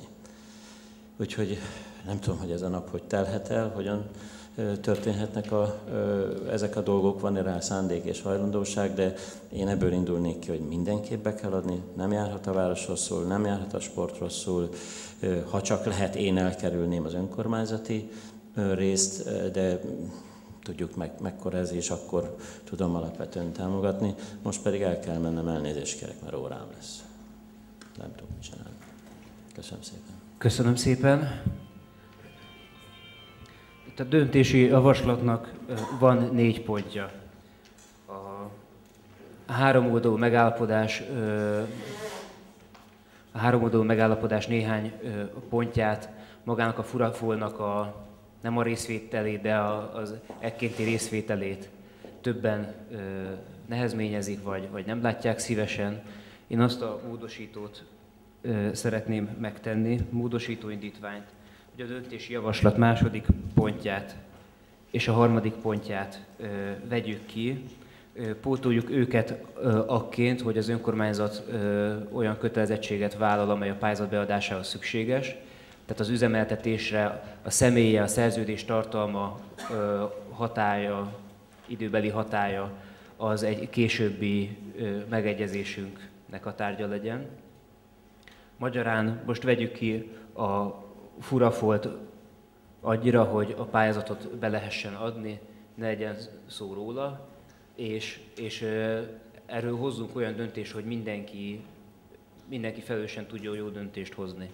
Úgyhogy nem tudom, hogy ez a nap hogy telhet el, hogyan történhetnek a, ezek a dolgok, van-e rá szándék és hajlandóság, de én ebből indulnék ki, hogy mindenképp be kell adni, nem járhat a város rosszul, nem járhat a sport rosszul, ha csak lehet, én elkerülném az önkormányzati részt, de tudjuk meg, mekkora ez, és akkor tudom alapvetően támogatni. Most pedig el kell mennem, elnézést kérek, mert órám lesz. Nem tudom, mit csinálni. Köszönöm szépen. Köszönöm szépen. Itt a döntési javaslatnak van négy pontja. A háromoldalú megállapodás, a háromoldalú megállapodás néhány pontját magának a Furafolnak a nem a részvételét, de az ekkénti részvételét többen nehezményezik, vagy, vagy nem látják szívesen. Én azt a módosítót szeretném megtenni, módosító indítványt, hogy a döntési javaslat második pontját és a harmadik pontját vegyük ki, pótoljuk őket akként, hogy az önkormányzat olyan kötelezettséget vállal, amely a pályázat beadásához szükséges, Tehát az üzemeltetésre a személye, a szerződés tartalma, hatálya, időbeli hatálya az egy későbbi megegyezésünknek a tárgya legyen. Magyarán most vegyük ki a furafolt annyira, hogy a pályázatot be lehessen adni, ne legyen szó róla, és, és erről hozzunk olyan döntést, hogy mindenki, mindenki felelősen tudja jó döntést hozni.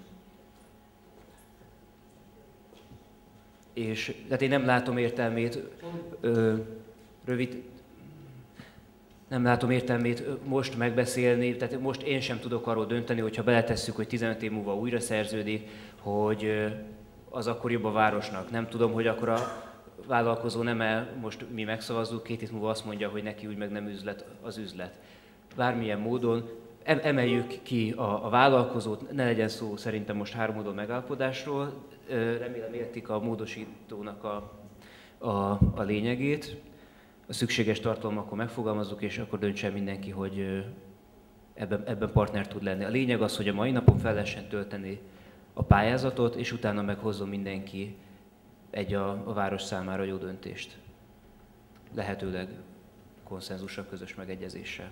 És tehát én nem látom értelmét, ö, rövid, nem látom értelmét most megbeszélni, tehát most én sem tudok arról dönteni, hogyha beletesszük, hogy tizenöt év múlva újra szerződik, hogy az akkor jobb a városnak. Nem tudom, hogy akkor a vállalkozó nem el, most mi megszavazzuk, két év múlva azt mondja, hogy neki úgy meg nem üzlet az üzlet. Bármilyen módon emeljük ki a, a vállalkozót, ne legyen szó szerintem most háromoldalú megállapodásról, remélem értik a módosítónak a, a, a lényegét. A szükséges tartalmakkor megfogalmazzuk, és akkor döntsen mindenki, hogy ebben, ebben partner tud lenni. A lényeg az, hogy a mai napon fel lehessen tölteni a pályázatot, és utána meghozzon mindenki egy a, a város számára jó döntést. Lehetőleg konszenzussal, közös megegyezéssel.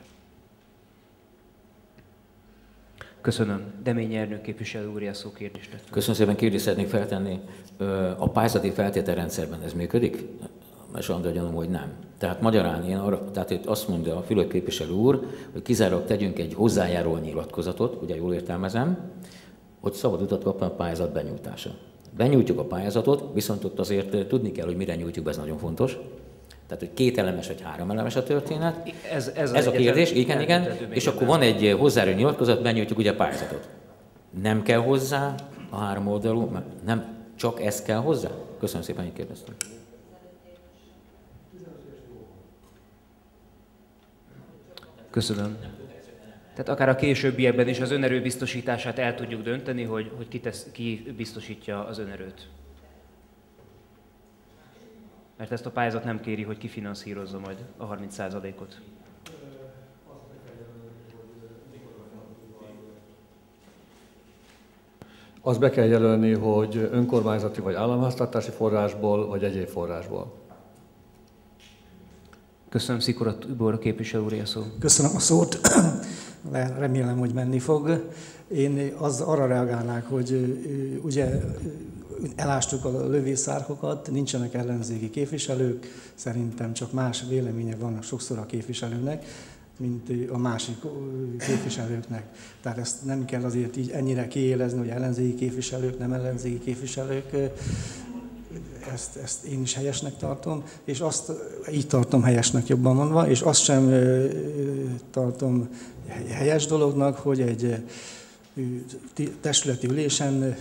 Köszönöm. Demény Ernő képviselő úr, a szó kérdést. Köszönöm szépen, kérdést szeretnék feltenni. A pályázati feltételrendszerben ez működik? Mert Andra gyanom, hogy nem. Tehát magyarán én arra, tehát itt azt mondja a Fülöp képviselő úr, hogy kizárólag tegyünk egy hozzájáruló nyilatkozatot, ugye jól értelmezem, hogy szabad utat kapna a pályázat benyújtása. Benyújtjuk a pályázatot, viszont ott azért tudni kell, hogy mire nyújtjuk, ez nagyon fontos. Tehát, hogy két elemes vagy három elemes a történet. Ez, ez, ez a kérdés, igen, igen. És akkor van egy hozzájáruló nyilatkozat, benyújtjuk ugye a pályázatot. Nem kell hozzá a három oldalú, nem csak ez kell hozzá? Köszönöm szépen, hogy kérdeztem. Köszönöm. Tehát akár a későbbiekben is az önerő biztosítását el tudjuk dönteni, hogy, hogy ki, tesz, ki biztosítja az önerőt. Mert ezt a pályázat nem kéri, hogy kifinanszírozza majd a harminc százalékot. Azt be kell jelölni, hogy önkormányzati vagy államháztartási forrásból, vagy egyéb forrásból. Köszönöm, Szikora Tibor képviselő úr, a szó. Köszönöm a szót. Remélem, hogy menni fog. Én az arra reagálnák, hogy ugye elástuk a lövészárkokat, nincsenek ellenzéki képviselők, szerintem csak más véleménye van sokszor a képviselőnek, mint a másik képviselőknek. Tehát ezt nem kell azért így ennyire kiélezni, hogy ellenzéki képviselők, nem ellenzéki képviselők. Ezt, ezt én is helyesnek tartom, és azt így tartom helyesnek, jobban mondva, és azt sem tartom helyes dolognak, hogy egy testületi ülésen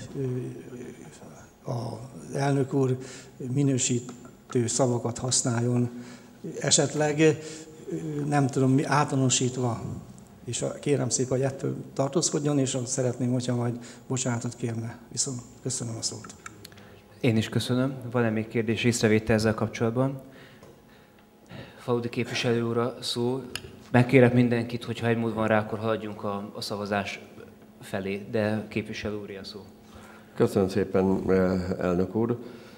az elnök úr minősítő szavakat használjon, esetleg nem tudom mi általánosítva, és kérem szépen, hogy ettől tartózkodjon, és azt szeretném, hogyha majd bocsánatot kérne. Viszont köszönöm a szót. Én is köszönöm. Van-e még kérdés, észrevétel ezzel kapcsolatban? Faludi képviselő úr a szó. Megkérek mindenkit, hogy ha egy mód van rá, akkor haladjunk a, a szavazás felé, de képviselő úr a szó. Köszönöm szépen, elnök úr.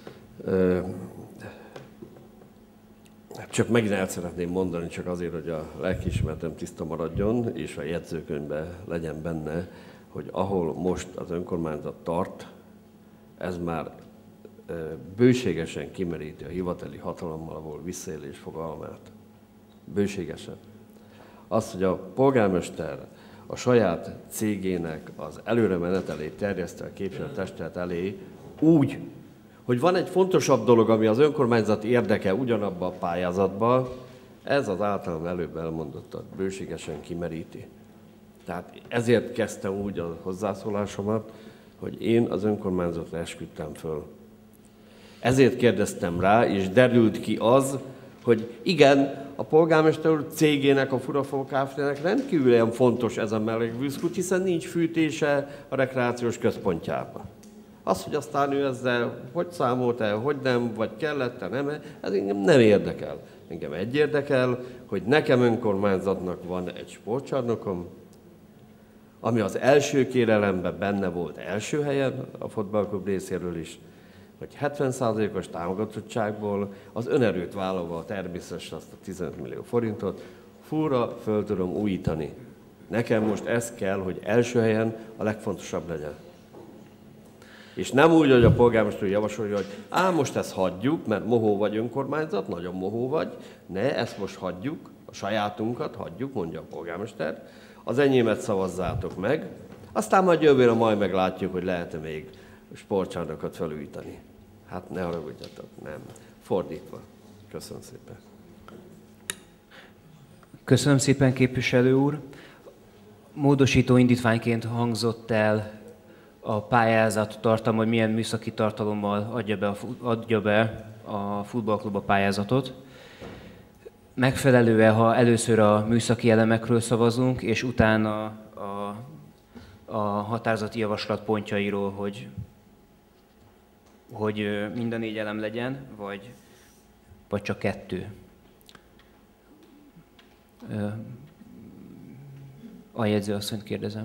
Csak megint el szeretném mondani, csak azért, hogy a lelkiismeretem tiszta maradjon, és a jegyzőkönyvben legyen benne, hogy ahol most az önkormányzat tart, ez már bőségesen kimeríti a hivatali hatalommal való visszaélés fogalmát. Bőségesen. Az, hogy a polgármester a saját cégének az előre menetelét terjeszte a képviselőtestület elé úgy, hogy van egy fontosabb dolog, ami az önkormányzat érdeke ugyanabba a pályázatba, ez az általam előbb elmondottat bőségesen kimeríti. Tehát ezért kezdtem úgy a hozzászólásomat, hogy én az önkormányzatra esküdtem föl. Ezért kérdeztem rá, és derült ki az, hogy igen, a polgármester úr cégének, a Furafó Kft-nek rendkívül fontos ez a melegvízkút, hiszen nincs fűtése a rekreációs központjában. Az, hogy aztán ő ezzel hogy számolt el, hogy nem, vagy kellett-e, nem, ez engem nem érdekel. Engem egy érdekel, hogy nekem önkormányzatnak van egy sportcsarnokom, ami az első kérelemben benne volt első helyen a futballklub részéről is, hogy hetven százalékos támogatottságból az önerőt vállalva természetesen azt a tizenöt millió forintot fúra föl tudom újítani. Nekem most ez kell, hogy első helyen a legfontosabb legyen. És nem úgy, hogy a polgármester javasolja, hogy á, most ezt hagyjuk, mert mohó vagy önkormányzat, nagyon mohó vagy, ne, ezt most hagyjuk, a sajátunkat hagyjuk, mondja a polgármester, az enyémet szavazzátok meg, aztán majd jövőre majd meglátjuk, hogy lehet-e még sportcsarnokot felújítani. Hát ne haragudjatok, nem. Fordítva. Köszönöm szépen. Köszönöm szépen, képviselő úr. Módosító indítványként hangzott el a pályázat tartalma, hogy milyen műszaki tartalommal adja be a, adja be a futballklub a pályázatot. Megfelelő-e, ha először a műszaki elemekről szavazunk, és utána a, a határozati javaslat pontjairól, hogy, hogy mind a négy elem legyen, vagy, vagy csak kettő? A jegyzőasszonyt kérdezem.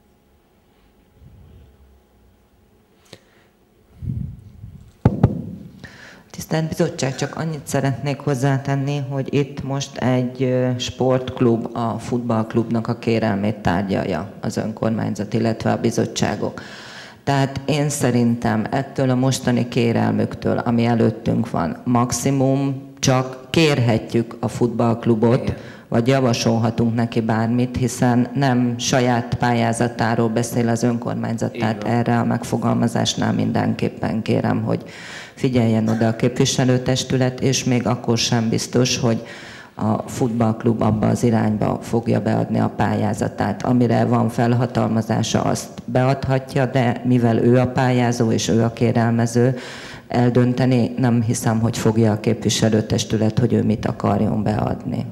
Tisztelt Bizottság, csak annyit szeretnék hozzátenni, hogy itt most egy sportklub a futballklubnak a kérelmét tárgyalja az önkormányzat, illetve a bizottságok. Tehát én szerintem ettől a mostani kérelmüktől, ami előttünk van, maximum csak kérhetjük a futballklubot, vagy javasolhatunk neki bármit, hiszen nem saját pályázatáról beszél az önkormányzat, tehát erre a megfogalmazásnál mindenképpen kérem, hogy figyeljen oda a képviselőtestület, és még akkor sem biztos, hogy a futballklub abba az irányba fogja beadni a pályázatát. Amire van felhatalmazása, azt beadhatja, de mivel ő a pályázó és ő a kérelmező, eldönteni nem hiszem, hogy fogja a képviselőtestület, hogy ő mit akarjon beadni.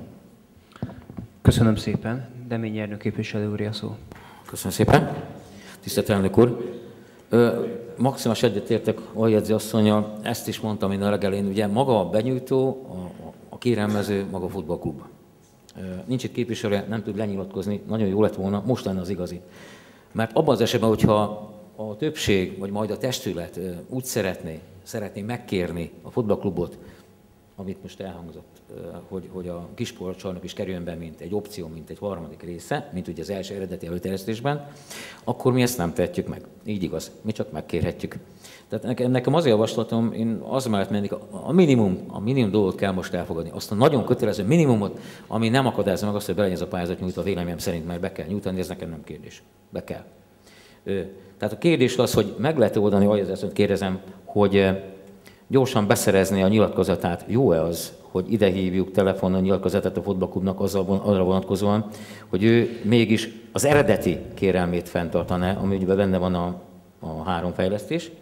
Köszönöm szépen. Demény Ernő képviselő úr, a szó. Köszönöm szépen. Tisztelt elnök úr. Maximális egyetértek Aljegyzi asszonnyal, ezt is mondtam én a legelén, ugye maga a benyújtó, a, a kérelmező, maga a futballklub. Nincs itt képviselő, nem tud lenyilatkozni, nagyon jó lett volna, most lenne az igazi. Mert abban az esetben, hogyha a többség, vagy majd a testület úgy szeretné, szeretné megkérni a futballklubot, amit most elhangzott, hogy, hogy a kisportcsarnok is kerüljön be, mint egy opció, mint egy harmadik része, mint ugye az első eredeti előterjesztésben, akkor mi ezt nem tehetjük meg. Így igaz, mi csak megkérhetjük. Tehát nekem az a javaslatom, én az mellett mennék, a minimum, a minimum dolgot kell most elfogadni. Azt a nagyon kötelező minimumot, ami nem akadályozza meg azt, hogy belegyen ez a pályázat nyújtva, véleményem szerint már be kell nyújtani, ez nekem nem kérdés. Be kell. Tehát a kérdés az, hogy meg lehet oldani, ahogy ezt kérdezem, hogy gyorsan beszerezni a nyilatkozatát. Jó-e az, hogy ide hívjuk telefonon nyilatkozatát a futballklubnak azzal, arra vonatkozóan, hogy ő mégis az eredeti kérelmét fenntartaná, ami ugye benne van a, a három fejlesztés.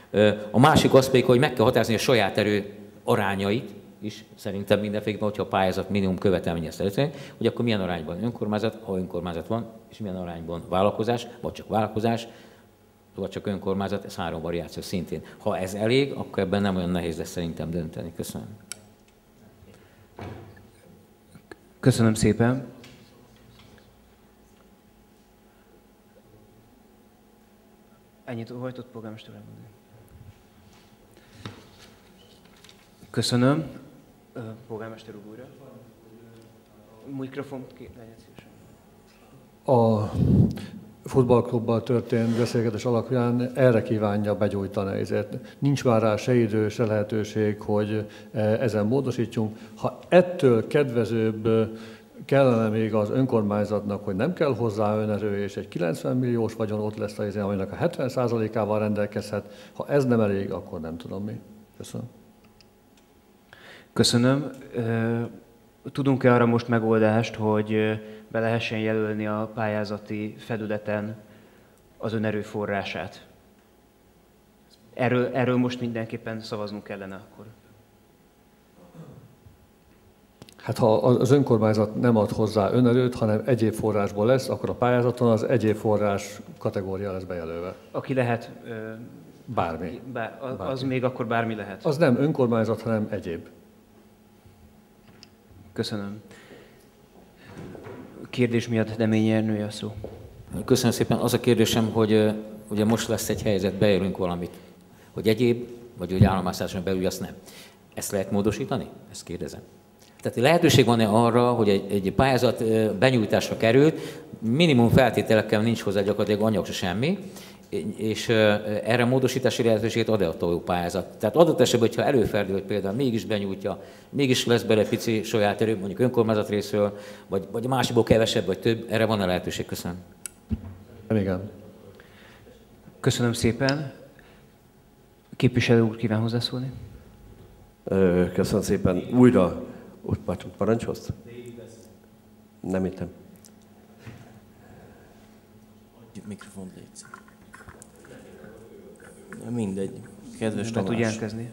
A másik az pedig, hogy meg kell határozni a saját erő arányait is, szerintem mindenféleképpen, hogyha a pályázat minimum követelmény ezt előtt, hogy akkor milyen arányban önkormányzat, ha önkormányzat van, és milyen arányban vállalkozás, vagy csak vállalkozás, vagy csak önkormányzat, ez három variáció szintén. Ha ez elég, akkor ebben nem olyan nehéz lesz szerintem dönteni. Köszönöm. Köszönöm szépen. Ennyit hajtott polgármester elmondani. Köszönöm. Polgármester úr újra. Mikrofon legyen szívesen. A futballklubban történt beszélgetés alapján erre kívánja begyújtani, ezért nincs már rá se idő, se lehetőség, hogy ezen módosítsunk. Ha ettől kedvezőbb kellene még az önkormányzatnak, hogy nem kell hozzá önerő, és egy kilencven milliós vagyon ott lesz az, aminek a hetven százalékával rendelkezhet. Ha ez nem elég, akkor nem tudom mi. Köszönöm. Köszönöm. Tudunk-e arra most megoldást, hogy be lehessen jelölni a pályázati felületen az önerő forrását? Erről, erről most mindenképpen szavaznunk kellene akkor. Hát ha az önkormányzat nem ad hozzá önerőt, hanem egyéb forrásból lesz, akkor a pályázaton az egyéb forrás kategória lesz bejelölve. Aki lehet... Bármi. Bár, az Bármi. még akkor bármi lehet. Az nem önkormányzat, hanem egyéb. Köszönöm. Kérdés miatt Demény Ernője a szó. Köszönöm szépen. Az a kérdésem, hogy ugye most lesz egy helyzet, beérünk valamit, hogy egyéb, vagy hogy állomászáson belül azt nem. Ezt lehet módosítani? Ezt kérdezem. Tehát lehetőség van-e arra, hogy egy, egy pályázat benyújtásra került, minimum feltételekkel nincs hozzá gyakorlatilag anyag se semmi, és erre módosítási lehetőséget ad-e a tojó pályázat? Tehát adott esetben, hogyha előfordul, hogy például mégis benyújtja, mégis lesz bele pici saját erő, mondjuk önkormányzat részről, vagy, vagy másikból kevesebb, vagy több, erre van-e lehetőség? Köszönöm. Igen. Köszönöm szépen. Képviselő úr kíván hozzászólni? Köszönöm szépen. Újra, ott parancsolsz? Nem hittem. Mikrofont légy. Mindegy. Kedves Tamás. Tamás. Jelentkezni.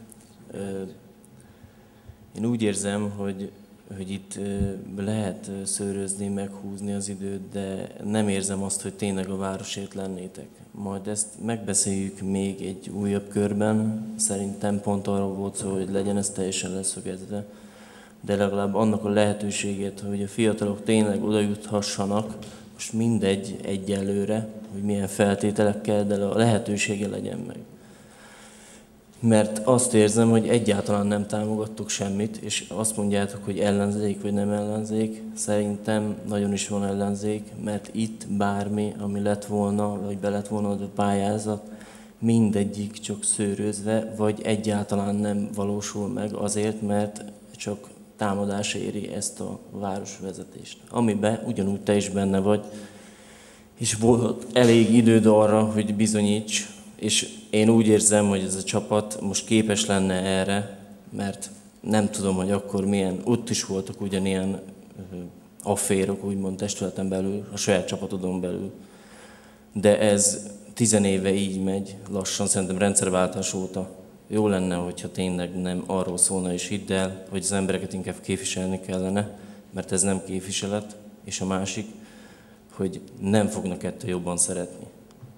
Én úgy érzem, hogy, hogy itt lehet szőrözni, meghúzni az időt, de nem érzem azt, hogy tényleg a városért lennétek. Majd ezt megbeszéljük még egy újabb körben. Szerintem pont arról volt szó, hogy legyen ez teljesen leszögezve. De legalább annak a lehetőségét, hogy a fiatalok tényleg oda juthassanak, most mindegy egyelőre, hogy milyen feltételekkel, de a lehetősége legyen meg. Mert azt érzem, hogy egyáltalán nem támogattok semmit, és azt mondjátok, hogy ellenzék vagy nem ellenzék. Szerintem nagyon is van ellenzék, mert itt bármi, ami lett volna, vagy be lett volna a pályázat, mindegyik csak szőrözve, vagy egyáltalán nem valósul meg azért, mert csak támadás éri ezt a városvezetést. Amiben ugyanúgy te is benne vagy, és volt elég időd arra, hogy bizonyíts, és én úgy érzem, hogy ez a csapat most képes lenne erre, mert nem tudom, hogy akkor milyen, ott is voltak ugyanilyen afférok, úgymond testületen belül, a saját csapatodon belül. De ez tizenéve így megy, lassan, szerintem rendszerváltás óta. Jó lenne, hogyha tényleg nem arról szólna, és hidd el, hogy az embereket inkább képviselni kellene, mert ez nem képviselet, és a másik, hogy nem fognak ettől jobban szeretni.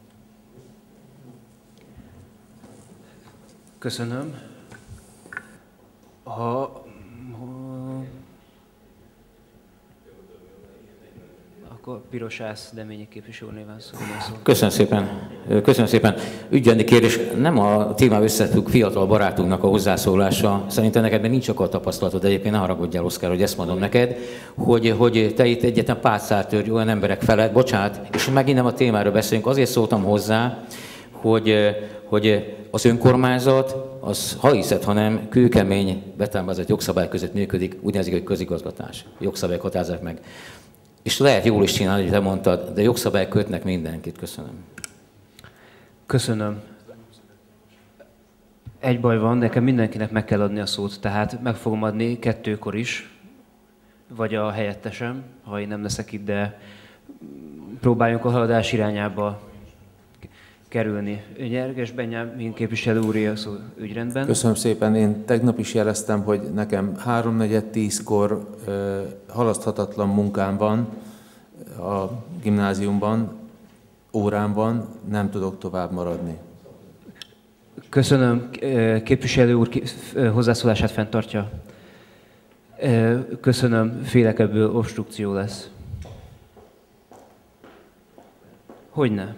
Köszönöm. Ha, ha akkor Pirosász Deményi képviselő néven szól. Köszönöm szépen. Köszönöm szépen. Ügyrendi kérdés. Nem a témával összefügg fiatal barátunknak a hozzászólása. Szerintem neked még nincs akkor tapasztalatod, egyébként ne haragudjál, Oszkár, hogy ezt mondom neked, hogy, hogy te itt egyetlen pálcát törj olyan emberek felett, bocsánat, és megint nem a témáról beszélünk, azért szóltam hozzá, hogy, hogy az önkormányzat, az ha hiszed, hanem kőkemény betámasztott jogszabály között működik, úgynevezett, hogy közigazgatás. Jogszabályok határozzák meg. És lehet jól is csinálni, hogy te mondtad, de jogszabályok kötnek mindenkit. Köszönöm. Köszönöm. Egy baj van, nekem mindenkinek meg kell adni a szót, tehát meg fogom adni kettőkor is, vagy a helyettesem, ha én nem leszek itt, de próbáljunk a haladás irányába kerülni. Nyerges Benyámin képviselő úr, a szó ügyrendben. Köszönöm szépen. Én tegnap is jeleztem, hogy nekem háromnegyed tízkor ö, halaszthatatlan munkám van a gimnáziumban, órám van, nem tudok tovább maradni. Köszönöm. Képviselő úr hozzászólását fenntartja. Köszönöm. Félek, ebből obstrukció lesz. Hogyne?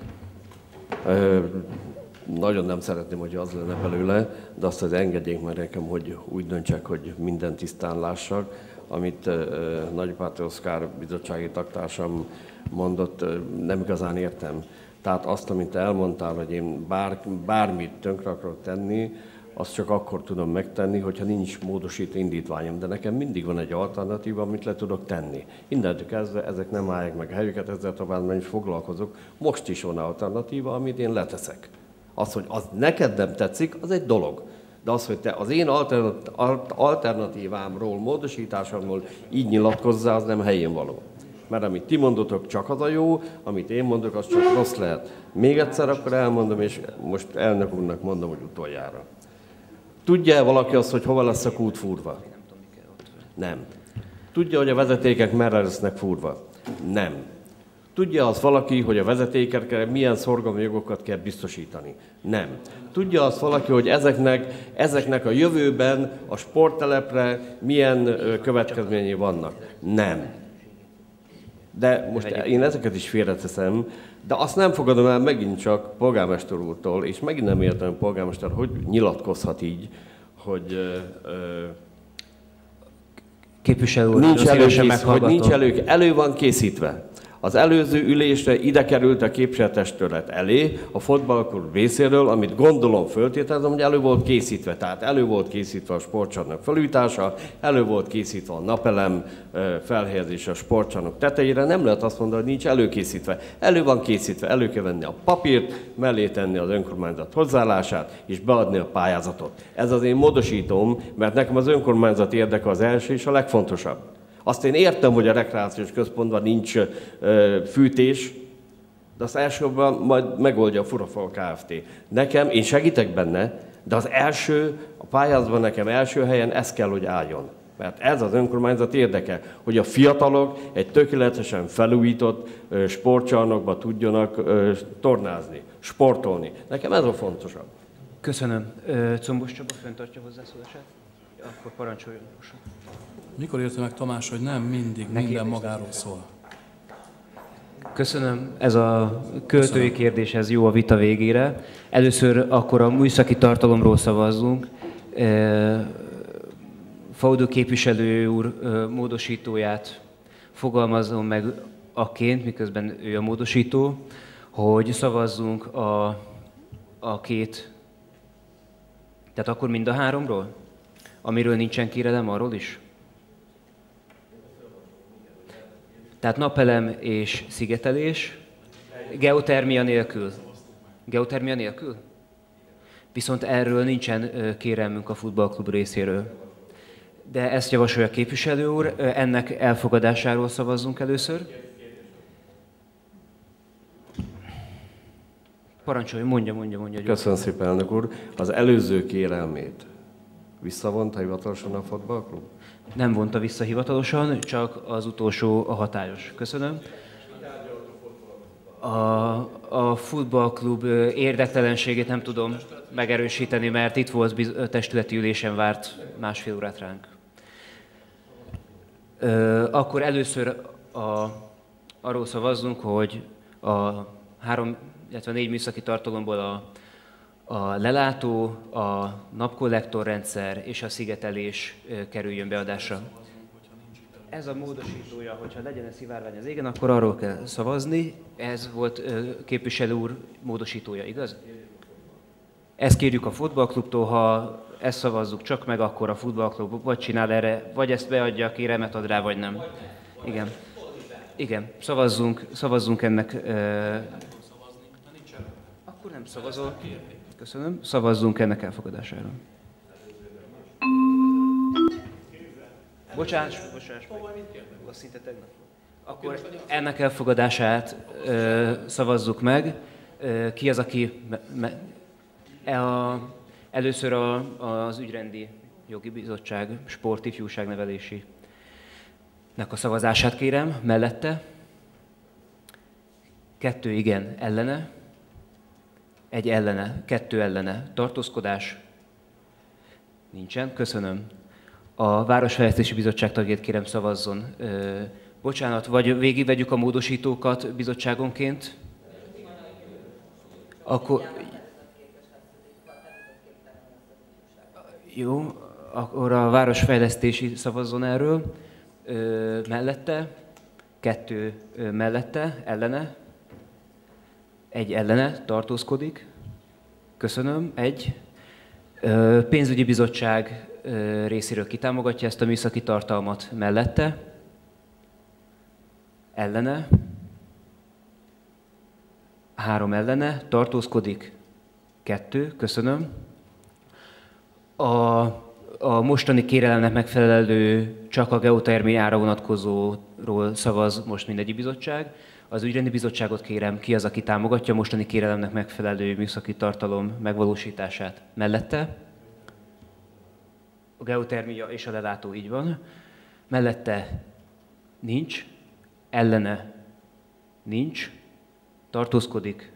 Nagyon nem szeretném, hogy az lenne belőle, de azt az engedjék meg nekem, hogy úgy döntsek, hogy minden tisztán lássak. Amit uh, Nagypáti Oszkár bizottsági tagtársam mondott, uh, nem igazán értem. Tehát azt, amit elmondtál, hogy én bár, bármit tönkre akarok tenni, azt csak akkor tudom megtenni, hogyha nincs módosító indítványom. De nekem mindig van egy alternatíva, amit le tudok tenni. Innentől kezdve ezek nem állják meg a helyüket, ezzel tovább nem is foglalkozok. Most is van alternatíva, amit én leteszek. Az, hogy az neked nem tetszik, az egy dolog. De az, hogy te az én alternatívámról, módosításomról így nyilatkozzál, az nem helyén való. Mert amit ti mondotok, csak az a jó, amit én mondok, az csak rossz lehet. Még egyszer akkor elmondom, és most elnök úrnak mondom, hogy utoljára. Tudja-e valaki azt, hogy hova lesz a kút fúrva? Nem. Tudja, hogy a vezetékek merre lesznek fúrva? Nem. Tudja az valaki, hogy a vezetékekre milyen szorgalmi jogokat kell biztosítani? Nem. Tudja az valaki, hogy ezeknek, ezeknek a jövőben a sporttelepre milyen következményei vannak? Nem. De most én ezeket is félreteszem, de azt nem fogadom el megint csak polgármester úrtól, és megint nem értem polgármester, hogy nyilatkozhat így, hogy ö, ö, képviselő úr, nincs, előkész, hogy nincs elő, elő van készítve. Az előző ülésre ide került a képviselőtestület elé a futballklub részéről, amit gondolom föltételezem, hogy elő volt készítve. Tehát elő volt készítve a sportcsarnok felújítása, elő volt készítve a napelem felhelyezése a sportcsarnok tetejére. Nem lehet azt mondani, hogy nincs előkészítve. Elő van készítve, elő kell venni a papírt, mellé tenni az önkormányzat hozzáállását, és beadni a pályázatot. Ez az én módosítom, mert nekem az önkormányzat érdeke az első és a legfontosabb. Azt én értem, hogy a rekreációs központban nincs ö, fűtés, de azt elsősorban majd megoldja a Furafal Kft. Nekem, én segítek benne, de az első, a pályázatban nekem első helyen ez kell, hogy álljon. Mert ez az önkormányzat érdeke, hogy a fiatalok egy tökéletesen felújított ö, sportcsarnokba tudjanak ö, tornázni, sportolni. Nekem ez a fontosabb. Köszönöm. Combos Csaba fenntartja hozzászólását? Akkor parancsoljon. Mikor érte meg Tamás, hogy nem mindig Neki minden magáról szól? Köszönöm. Ez a költői Köszönöm. kérdés, ez jó a vita végére. Először akkor a műszaki tartalomról szavazzunk. Faudó képviselő úr módosítóját fogalmazom meg akként, miközben ő a módosító, hogy szavazzunk a, a két, tehát akkor mind a háromról? Amiről nincsen kérelem, arról is? Tehát napelem és szigetelés, geotermia nélkül. Geotermia nélkül? Viszont erről nincsen kérelmünk a futballklub részéről. De ezt javasolja a képviselő úr, ennek elfogadásáról szavazzunk először. Parancsolj, mondja, mondja, mondja. Köszönöm szépen, elnök úr. Az előző kérelmét visszavonta hivatalosan a futballklub? Nem vonta vissza hivatalosan, csak az utolsó a hatályos. Köszönöm. A, a futballklub érdektelenségét nem tudom megerősíteni, mert itt volt biz- testületi ülésen, várt másfél órát ránk. Akkor először a, arról szavazzunk, hogy a három, illetve négy műszaki tartalomból a A lelátó, a napkollektorrendszer és a szigetelés kerüljön beadásra. Ez a módosítója, hogyha legyen ez szivárvány az égen, akkor arról kell szavazni. Ez volt képviselő úr módosítója, igaz? Ezt kérjük a futballklubtól, ha ezt szavazzuk csak meg, akkor a futballklub vagy csinál erre, vagy ezt beadja, a kérelmet ad rá, vagy nem. Igen. Igen, szavazzunk, szavazzunk ennek. Akkor nem szavazol. Köszönöm. Szavazzunk ennek elfogadására. Bocsáss, bocsáss meg. Az szinte tegnap. Akkor ennek elfogadását ö, szavazzuk meg. Ö, ki az, aki... Me, me, a, először a, az ügyrendi jogi bizottság, sport, ifjúság, nevelési nek a szavazását kérem. Mellette. Kettő igen, ellene. Egy ellene, kettő ellene. Tartózkodás? Nincsen. Köszönöm. A Városfejlesztési Bizottság tagját kérem szavazzon. Ö, bocsánat, vagy végigvegyük a módosítókat bizottságonként? Akkor... Jó, akkor a Városfejlesztési szavazzon erről. Ö, mellette, kettő ö, mellette, ellene. Egy ellene tartózkodik. Köszönöm. Egy. Pénzügyi bizottság részéről kitámogatja ezt a műszaki tartalmat mellette. Ellene. Három ellene. Tartózkodik. Kettő. Köszönöm. A, a mostani kérelemnek megfelelő csak a geotermiára vonatkozóról szavaz most mindegyik bizottság. Az ügyrendi bizottságot kérem, ki az, aki támogatja a mostani kérelemnek megfelelő műszaki tartalom megvalósítását. Mellette? A geotermia és a lelátó, így van. Mellette nincs. Ellene nincs. Tartózkodik.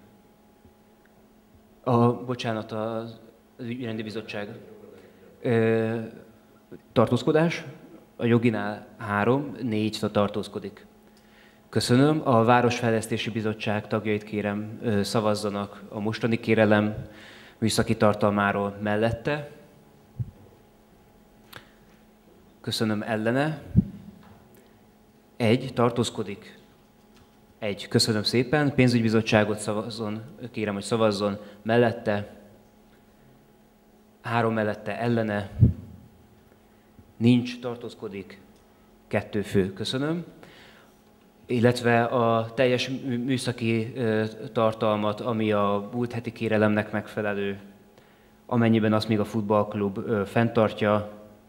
A, bocsánat, az, az ügyrendi bizottság. Ö, tartózkodás. A joginál három, négy tartózkodik. Köszönöm. A Városfejlesztési Bizottság tagjait kérem szavazzanak a mostani kérelem műszaki tartalmáról mellette. Köszönöm, ellene. Egy, tartózkodik. Egy, köszönöm szépen. Pénzügybizottságot szavazzon, kérem, hogy szavazzon mellette. Három mellette, ellene. Nincs, tartózkodik. Kettő fő, köszönöm. Illetve a teljes műszaki tartalmat, ami a múlt heti kérelemnek megfelelő, amennyiben azt még a futballklub fenntartja.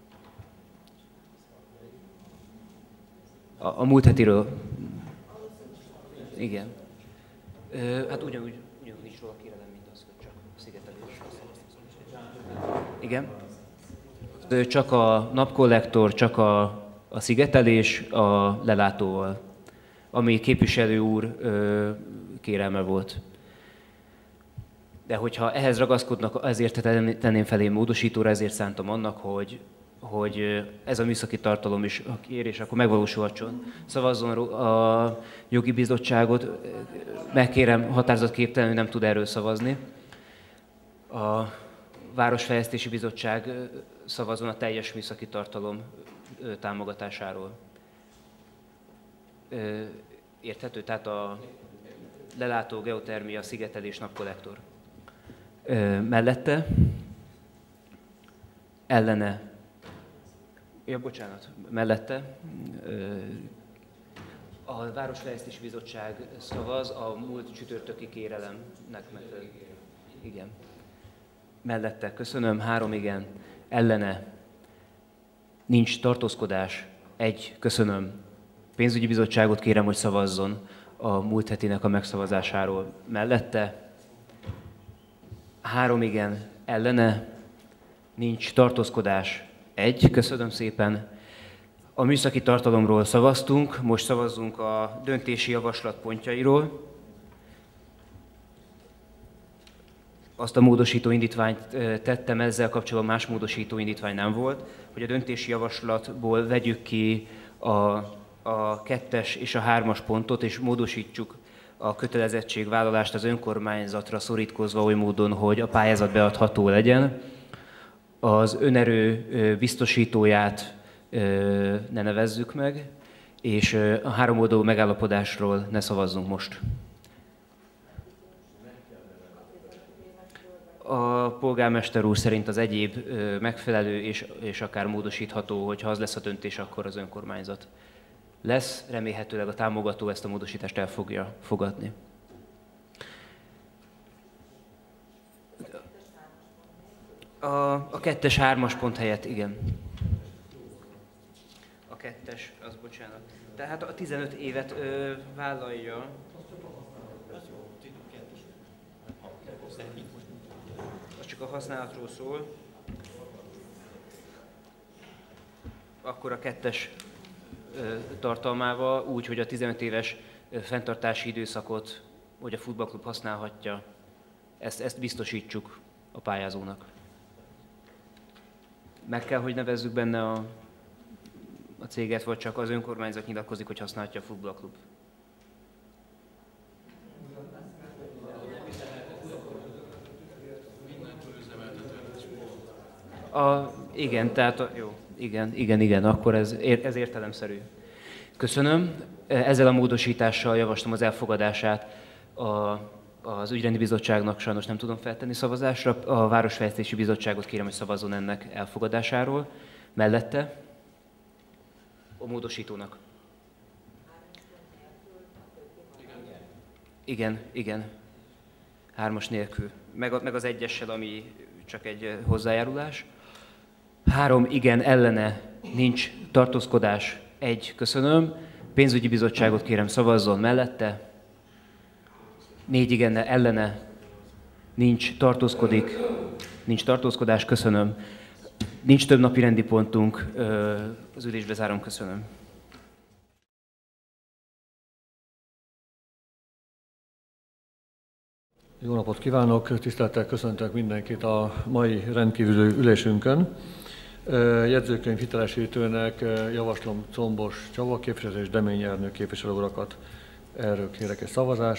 A, a múlt hetiről... Igen. Hát ugyanúgy, ugyanúgy is róla kérelem, mint az, hogy csak a szigetelés. Igen. Csak a napkollektor, csak a, a szigetelés a lelátóval, ami képviselő úr ö, kérelme volt. De hogyha ehhez ragaszkodnak, ezért tenném felé módosítóra, ezért szántam annak, hogy, hogy ez a műszaki tartalom is, ha kérés, akkor megvalósulhatson. Szavazzon a jogi bizottságot, megkérem, határozatképtelenül nem tud erről szavazni. A Városfejlesztési Bizottság szavazzon a teljes műszaki tartalom támogatásáról. Érthető? Tehát a lelátó, geotermia, szigetelés, napkollektor. Mellette, ellene, ja, bocsánat, mellette a Városfejlesztési Bizottság szavaz a múlt csütörtöki kérelemnek megfelelően. Igen. Mellette, köszönöm, három igen, ellene, nincs tartózkodás, egy, köszönöm. Pénzügyi bizottságot kérem, hogy szavazzon a múlt hetinek a megszavazásáról. Mellette, három igen, ellene, nincs tartózkodás, egy, köszönöm szépen. A műszaki tartalomról szavaztunk, most szavazzunk a döntési javaslat pontjairól. Azt a módosító indítványt tettem, ezzel kapcsolatban más módosító indítvány nem volt, hogy a döntési javaslatból vegyük ki a, a kettes és a hármas pontot, és módosítsuk a kötelezettségvállalást az önkormányzatra szorítkozva oly módon, hogy a pályázat beadható legyen. Az önerő biztosítóját ne nevezzük meg, és a háromoldalú megállapodásról ne szavazzunk most. A polgármester úr szerint az egyéb megfelelő és, és akár módosítható, hogyha az lesz a döntés, akkor az önkormányzat lesz. Remélhetőleg a támogató ezt a módosítást el fogja fogadni. A, a kettes, hármas pont helyett, igen. A kettes, az bocsánat. Tehát a tizenöt évet ö, vállalja. Az csak a használatról szól. Akkor a kettes ö, tartalmával, úgy, hogy a tizenöt éves ö, fenntartási időszakot, hogy a futballklub használhatja, ezt, ezt biztosítsuk a pályázónak. Meg kell, hogy nevezzük benne a, a céget, vagy csak az önkormányzat nyilatkozik, hogy használhatja a futballklub? A, igen, tehát a, jó, igen, igen, igen, akkor ez, ez értelemszerű. Köszönöm. Ezzel a módosítással javaslom az elfogadását a, az ügyrendi bizottságnak, sajnos nem tudom feltenni szavazásra. A Városfejlesztési Bizottságot kérem, hogy szavazzon ennek elfogadásáról. Mellette a módosítónak. Igen, igen. Hármas nélkül. Meg, meg az egyessel, ami csak egy hozzájárulás. Három igen, ellene, nincs tartózkodás. Egy, köszönöm. Pénzügyi bizottságot kérem, szavazzon mellette. Négy igennel, ellene, nincs tartózkodik. Nincs tartózkodás, köszönöm. Nincs több napi rendi pontunk. Az ülésbe zárom, köszönöm. Jó napot kívánok! Tisztelettel köszöntök mindenkit a mai rendkívüli ülésünkön. Jegyzőkönyv hitelesítőnek javaslom Combos Csaba képviselő és Demény Ernő képviselő urakat. Erről kérek egy szavazást.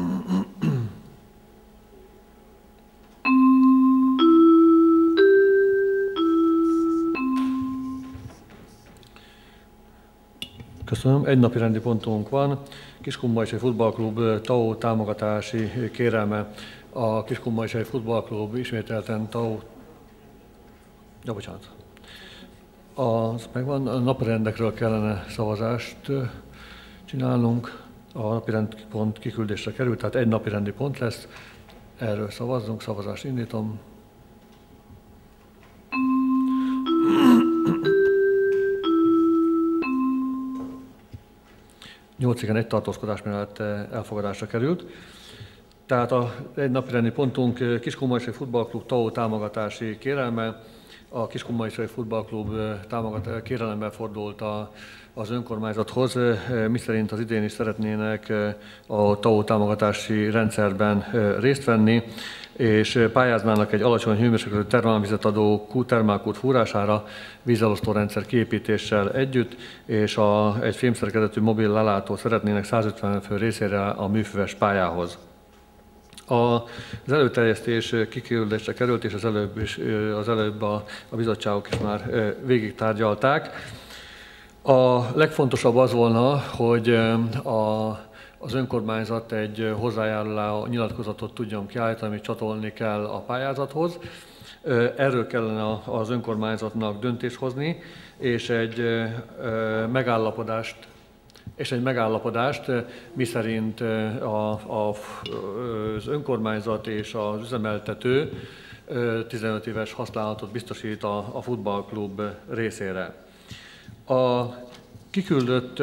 Köszönöm. Egy napi rendi pontunk van. Kiskunmajsai Futballklub TAO támogatási kérelme. A Kiskunmajsai Futballklub ismételten TAO... Ja, bocsánat. Az megvan, a napirendekről kellene szavazást csinálnunk. A napirend pont kiküldésre került, tehát egy napirendi pont lesz. Erről szavazzunk, szavazást indítom. nyolc igen, egy tartózkodás mellett elfogadásra került. Tehát a egy napirendi pontunk Kiskunmajsai Futballklub TAO támogatási kérelme. A Kiskunmajsai Futballklub támogat, kérelemmel fordult a, az önkormányzathoz, miszerint az idén is szeretnének a TAO támogatási rendszerben részt venni, és pályáznának egy alacsony hőmérsékletű termálvizet adó termálkút fúrására vízelosztó rendszer kiépítéssel együtt, és a, egy fémszerkezetű mobil lelátót szeretnének százötven fő részére a műfüves pályához. Az előterjesztés kiküldésre került, és az előbb, is, az előbb a, a bizottságok is már végig tárgyalták. A legfontosabb az volna, hogy a, az önkormányzat egy hozzájáruló nyilatkozatot tudjon kiállítani, amit csatolni kell a pályázathoz. Erről kellene az önkormányzatnak döntést hozni, és egy megállapodást és egy megállapodást, miszerint a, a, az önkormányzat és az üzemeltető tizenöt éves használatot biztosít a, a futballklub részére. A kiküldött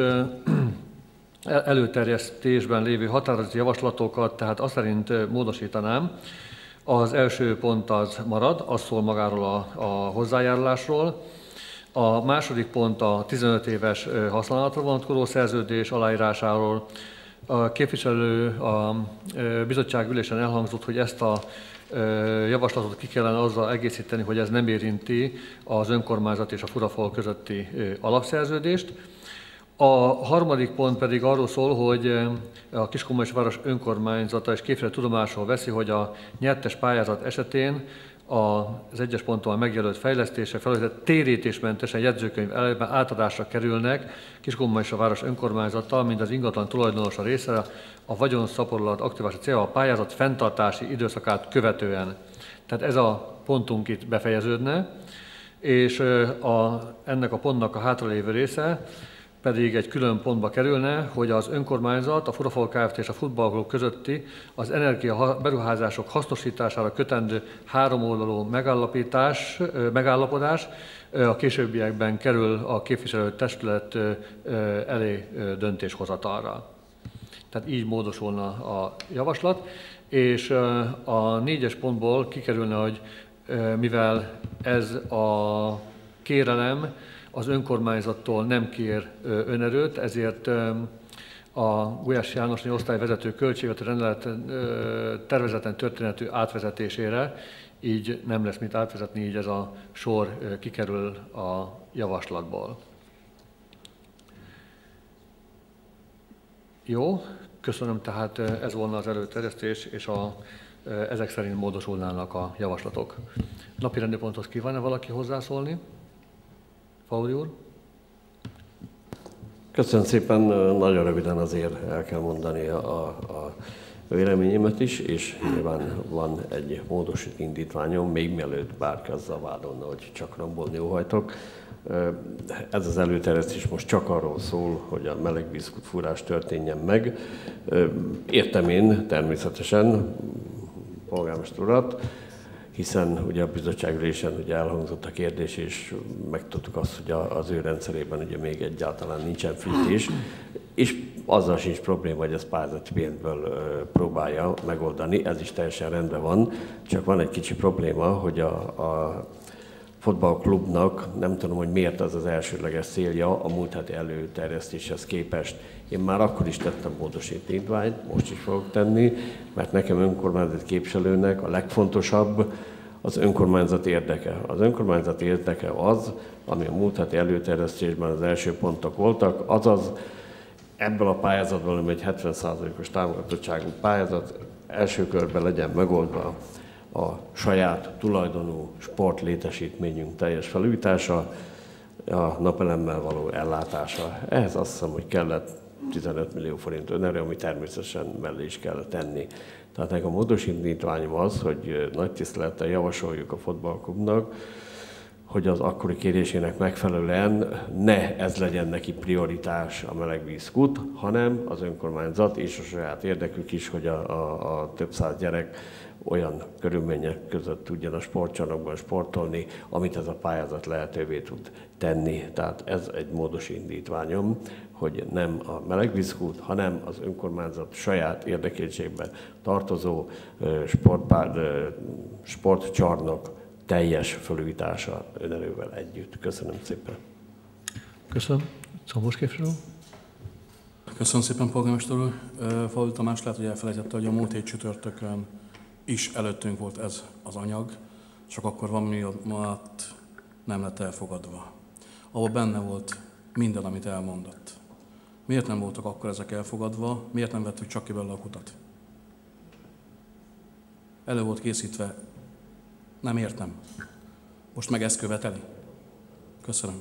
előterjesztésben lévő határozati javaslatokat, tehát azt szerint módosítanám. Az első pont az marad, az szól magáról a, a hozzájárulásról. A második pont a tizenöt éves használatra vonatkozó szerződés aláírásáról. A képviselő a bizottság ülésen elhangzott, hogy ezt a javaslatot ki kellene azzal egészíteni, hogy ez nem érinti az önkormányzat és a Furafal közötti alapszerződést. A harmadik pont pedig arról szól, hogy a Kiskunmajsai város önkormányzata és képviselő tudomásul veszi, hogy a nyertes pályázat esetén az egyes ponton megjelölt fejlesztések felületet térítésmentesen jegyzőkönyv elében átadásra kerülnek Kiskunmajsai város önkormányzattal, mint az ingatlan tulajdonosa részére a vagyonszaporulat aktiválása célja a pályázat fenntartási időszakát követően. Tehát ez a pontunk itt befejeződne, és a, ennek a pontnak a hátralévő része pedig egy külön pontba kerülne, hogy az önkormányzat, a Furafal Kft. És a futballklub közötti az energia beruházások hasznosítására kötendő háromoldalú megállapítás, megállapodás a későbbiekben kerül a képviselő testület elé döntéshozatalra. Tehát így módosulna a javaslat, és a négyes pontból kikerülne, hogy mivel ez a kérelem az önkormányzattól nem kér önerőt, ezért a Gulyás Jánosné osztályvezető költségvető rendelet tervezeten történetű átvezetésére így nem lesz mit átvezetni, így ez a sor kikerül a javaslatból. Jó, köszönöm, tehát ez volna az előterjesztés, és a, ezek szerint módosulnának a javaslatok. Napirendi ponthoz kívánna valaki hozzászólni? Faudi úr? Köszönöm szépen, nagyon röviden azért el kell mondani a, a véleményemet is, és nyilván van egy módosító indítványom, még mielőtt bárki azzal vádolna, hogy csak rambolni óhajtok. Ez az előterjesztés most csak arról szól, hogy a melegvízkútfúrás történjen meg. Értem én természetesen polgármester urat, hiszen ugye a bizottságülésen ugye elhangzott a kérdés, és megtudtuk azt, hogy az ő rendszerében ugye még egyáltalán nincsen fűtés, és azzal sincs probléma, hogy ezt pályázati pénzből próbálja megoldani, ez is teljesen rendben van, csak van egy kicsi probléma, hogy a, a futballklubnak nem tudom, hogy miért az az elsődleges célja a múlt heti előterjesztéshez képest. Én már akkor is tettem módosítványt, most is fogok tenni, mert nekem önkormányzati képviselőnek a legfontosabb az önkormányzat érdeke. Az önkormányzat érdeke az, ami a múlt heti előterjesztésben az első pontok voltak, azaz ebből a pályázatból, ami egy hetven százalékos támogatottságú pályázat, első körben legyen megoldva a saját tulajdonú sportlétesítményünk teljes felújítása, a napelemmel való ellátása. Ehhez azt hiszem, hogy kellett tizenöt millió forint önerő, ami természetesen mellé is kell tenni. Tehát nekem a módosítványom az, hogy nagy tisztelettel javasoljuk a futballklubnak, hogy az akkori kérésének megfelelően ne ez legyen neki prioritás a melegvízkút, hanem az önkormányzat és a saját érdekük is, hogy a, a, a több száz gyerek olyan körülmények között tudjon a sportcsarnokban sportolni, amit ez a pályázat lehetővé tud tenni. Tehát ez egy módos indítványom, hogy nem a melegvízkút, hanem az önkormányzat saját érdekeltségben tartozó sportpár, sportcsarnok teljes felújítása önerővel együtt. Köszönöm szépen. Köszönöm. Szombos képviselő. Köszönöm szépen, polgármester úr. Faludi Tamás lehet, hogy elfelejtette, hogy a múlt hét csütörtökön is előttünk volt ez az anyag, csak akkor van miatt nem lett elfogadva. Ahol benne volt minden, amit elmondott. Miért nem voltak akkor ezek elfogadva? Miért nem vettük csak ki belőle a kutat? Elő volt készítve. Nem értem. Most meg ezt követeli? Köszönöm.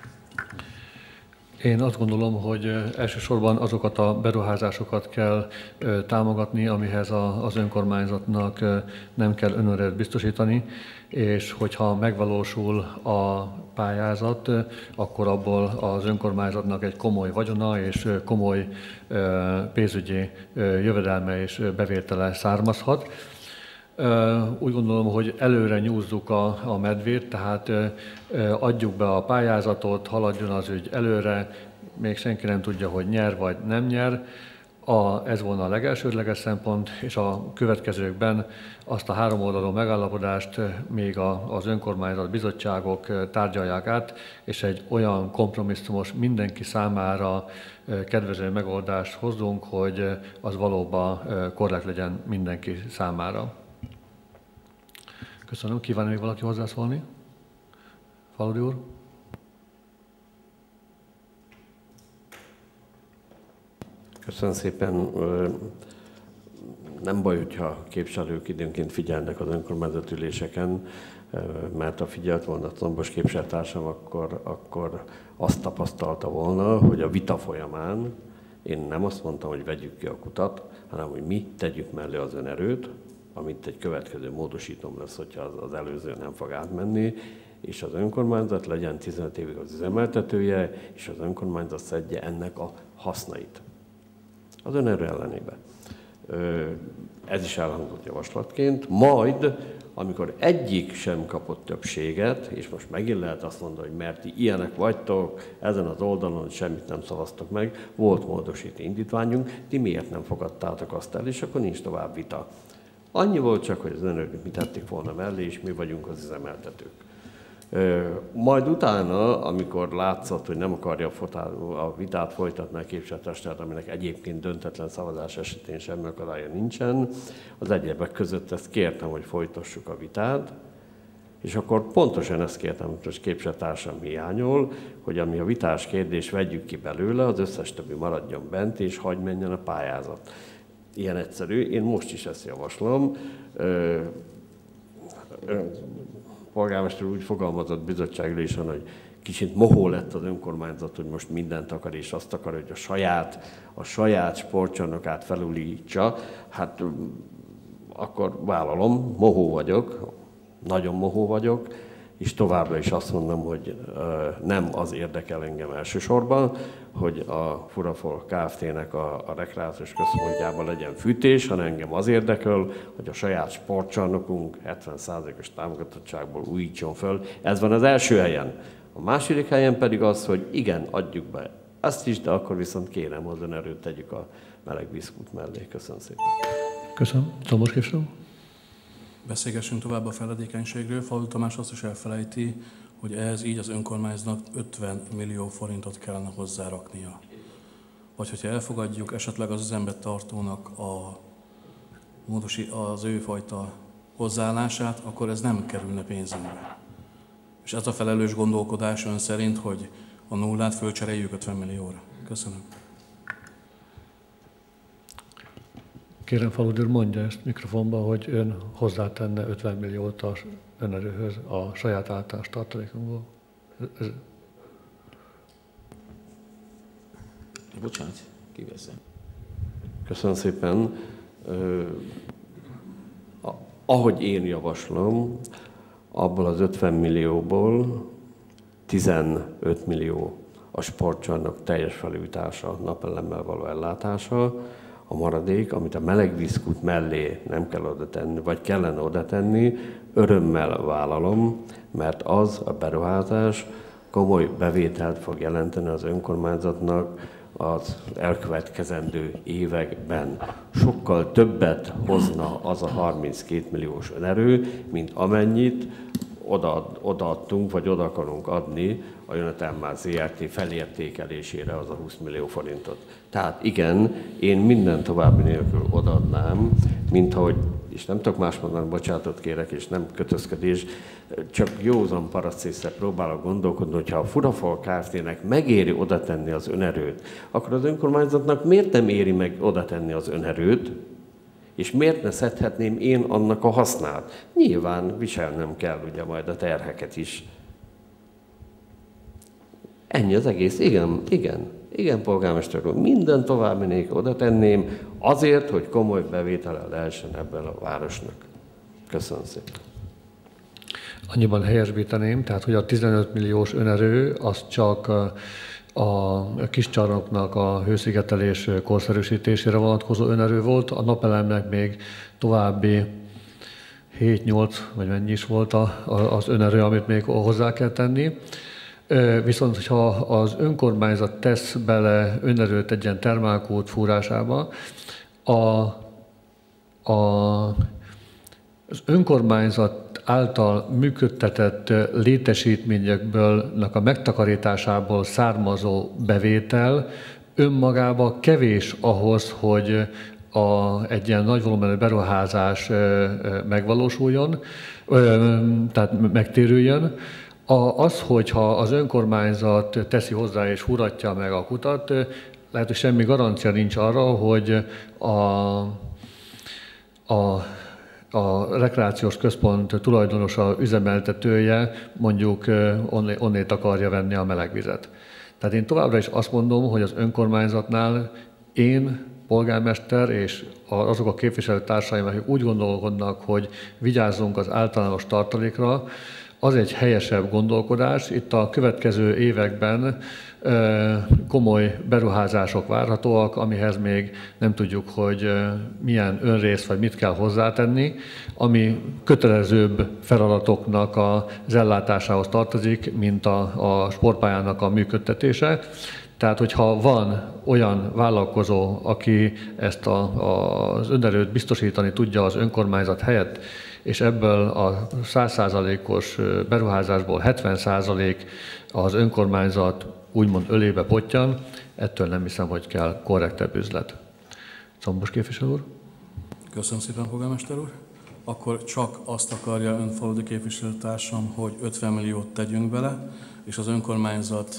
Én azt gondolom, hogy elsősorban azokat a beruházásokat kell támogatni, amihez az önkormányzatnak nem kell önerőt biztosítani, és hogyha megvalósul a pályázat, akkor abból az önkormányzatnak egy komoly vagyona és komoly pénzügyi jövedelme és bevétele származhat. Úgy gondolom, hogy előre nyúzzuk a, a medvét, tehát adjuk be a pályázatot, haladjon az ügy előre, még senki nem tudja, hogy nyer vagy nem nyer. A, ez volna a legelsődleges szempont, és a következőkben azt a háromoldalú megállapodást még a, az önkormányzat bizottságok tárgyalják át, és egy olyan kompromisszumos, mindenki számára kedvező megoldást hozzunk, hogy az valóban korrekt legyen mindenki számára. Köszönöm. Kíván még valaki hozzászólni? Faludi úr? Köszönöm szépen. Nem baj, hogyha képviselők időnként figyelnek az önkormányzati üléseken, mert ha figyelt volna a Szombos képviselőtársam, akkor, akkor azt tapasztalta volna, hogy a vita folyamán én nem azt mondtam, hogy vegyük ki a kutat, hanem hogy mi tegyük mellé az önerőt, amit egy következő módosítom lesz, hogyha az, az előző nem fog átmenni, és az önkormányzat legyen tizenöt évig az üzemeltetője, és az önkormányzat szedje ennek a hasznait. Az önerő ellenében. Ez is elhangzott javaslatként. Majd, amikor egyik sem kapott többséget, és most megint lehet azt mondani, hogy mert ti ilyenek vagytok, ezen az oldalon semmit nem szavaztok meg, volt módosító indítványunk, ti miért nem fogadtátok azt el, és akkor nincs tovább vita. Annyi volt csak, hogy az önök mit tették volna mellé, és mi vagyunk az üzemeltetők. Majd utána, amikor látszott, hogy nem akarja a vitát folytatni a képviselőtestület, aminek egyébként döntetlen szavazás esetén semmi akadálya nincsen, az egyebek között ezt kértem, hogy folytassuk a vitát, és akkor pontosan ezt kértem, hogy most képviselőtársam hiányol, hogy ami a vitás kérdés, vegyük ki belőle, az összes többi maradjon bent, és hagyj menjen a pályázat. Ilyen egyszerű, én most is ezt javaslom. Polgármester úgy fogalmazott bizottságülésen, hogy kicsit mohó lett az önkormányzat, hogy most mindent akar, és azt akar, hogy a saját, a saját sportcsarnokát felújítsa. Hát akkor vállalom, mohó vagyok, nagyon mohó vagyok, és továbbra is azt mondom, hogy nem az érdekel engem elsősorban, hogy a Furafol Kft-nek a, a rekreációs központjában legyen fűtés, hanem engem az érdekel, hogy a saját sportcsarnokunk hetven százalékos támogatottságból újítson föl. Ez van az első helyen. A második helyen pedig az, hogy igen, adjuk be azt is, de akkor viszont kérem, hogy az erőt tegyük a melegvízkút mellé. Köszönöm szépen. Köszönöm. Szombos képviselő. Beszélgessünk tovább a feledékenységről. Faludi Tamás azt is elfelejti, hogy ehhez így az önkormányzatnak ötven millió forintot kellene hozzáraknia. Vagy hogyha elfogadjuk, esetleg az üzembe tartónak a módosi, az ő fajta hozzáállását, akkor ez nem kerülne pénzünkbe. És ez a felelős gondolkodás ön szerint, hogy a nullát fölcseréljük ötven millióra. Köszönöm. Kérem, Faludi úr, mondja ezt mikrofonban, hogy ön hozzátenne ötven milliót a önerőhöz a saját általános tartalékunkból. Ez... Bocsánat, kiveszem. Köszönöm szépen. Ahogy én javaslom, abból az ötven millióból tizenöt millió a sportcsarnok teljes felújítása, napelemmel való ellátása, a maradék, amit a melegvízkút mellé nem kell oda tenni, vagy kellene oda tenni, örömmel vállalom, mert az a beruházás komoly bevételt fog jelenteni az önkormányzatnak az elkövetkezendő években. Sokkal többet hozna az a harminckét milliós önerő, mint amennyit oda, odaadtunk, vagy oda akarunk adni a Jonathan zé er té felértékelésére az a húsz millió forintot. Tehát igen, én minden további nélkül odaadnám, mint ahogy, és nem tudok más mondani, bocsánatot kérek, és nem kötözködés, csak józan parasztészre próbálok gondolkodni, hogyha a Furafal Kft-nek megéri oda tenni az önerőt, akkor az önkormányzatnak miért nem éri meg oda tenni az önerőt, és miért ne szedhetném én annak a hasznát? Nyilván viselnem kell ugye majd a terheket is. Ennyi az egész. Igen, igen, igen, polgármester úr, minden további nélkül oda tenném azért, hogy komoly bevétele lehessen ebben a városnak. Köszönöm szépen. Annyiban helyesbíteném, tehát hogy a tizenöt milliós önerő az csak a kiscsarnoknak a hőszigetelés korszerűsítésére vonatkozó önerő volt, a napelemnek még további hét-nyolc, vagy mennyi is volt az önerő, amit még hozzá kell tenni. Viszont, hogyha az önkormányzat tesz bele önerőt egy ilyen termálkút fúrásába, a, a, az önkormányzat által működtetett létesítményekből a megtakarításából származó bevétel önmagában kevés ahhoz, hogy a, egy ilyen nagy volumenű beruházás megvalósuljon, tehát megtérüljön. Az, hogyha az önkormányzat teszi hozzá és húratja meg a kutat, lehet, hogy semmi garancia nincs arra, hogy a, a a rekreációs központ tulajdonosa, üzemeltetője mondjuk onnét akarja venni a melegvizet. Tehát én továbbra is azt mondom, hogy az önkormányzatnál én, polgármester és azok a képviselőtársaim, akik úgy gondolkodnak, hogy vigyázzunk az általános tartalékra, az egy helyesebb gondolkodás. Itt a következő években komoly beruházások várhatóak, amihez még nem tudjuk, hogy milyen önrész vagy mit kell hozzátenni, ami kötelezőbb feladatoknak az ellátásához tartozik, mint a, a sportpályának a működtetése. Tehát, hogyha van olyan vállalkozó, aki ezt a, az önerőt biztosítani tudja az önkormányzat helyett, és ebből a száz százalékos beruházásból hetven százalék az önkormányzat úgymond ölébe pottyan, ettől nem hiszem, hogy kell korrektebb üzlet. Combos képviselő úr. Köszönöm szépen, polgármester úr. Akkor csak azt akarja ön, Faludi képviselőtársam, hogy ötven milliót tegyünk bele, és az önkormányzat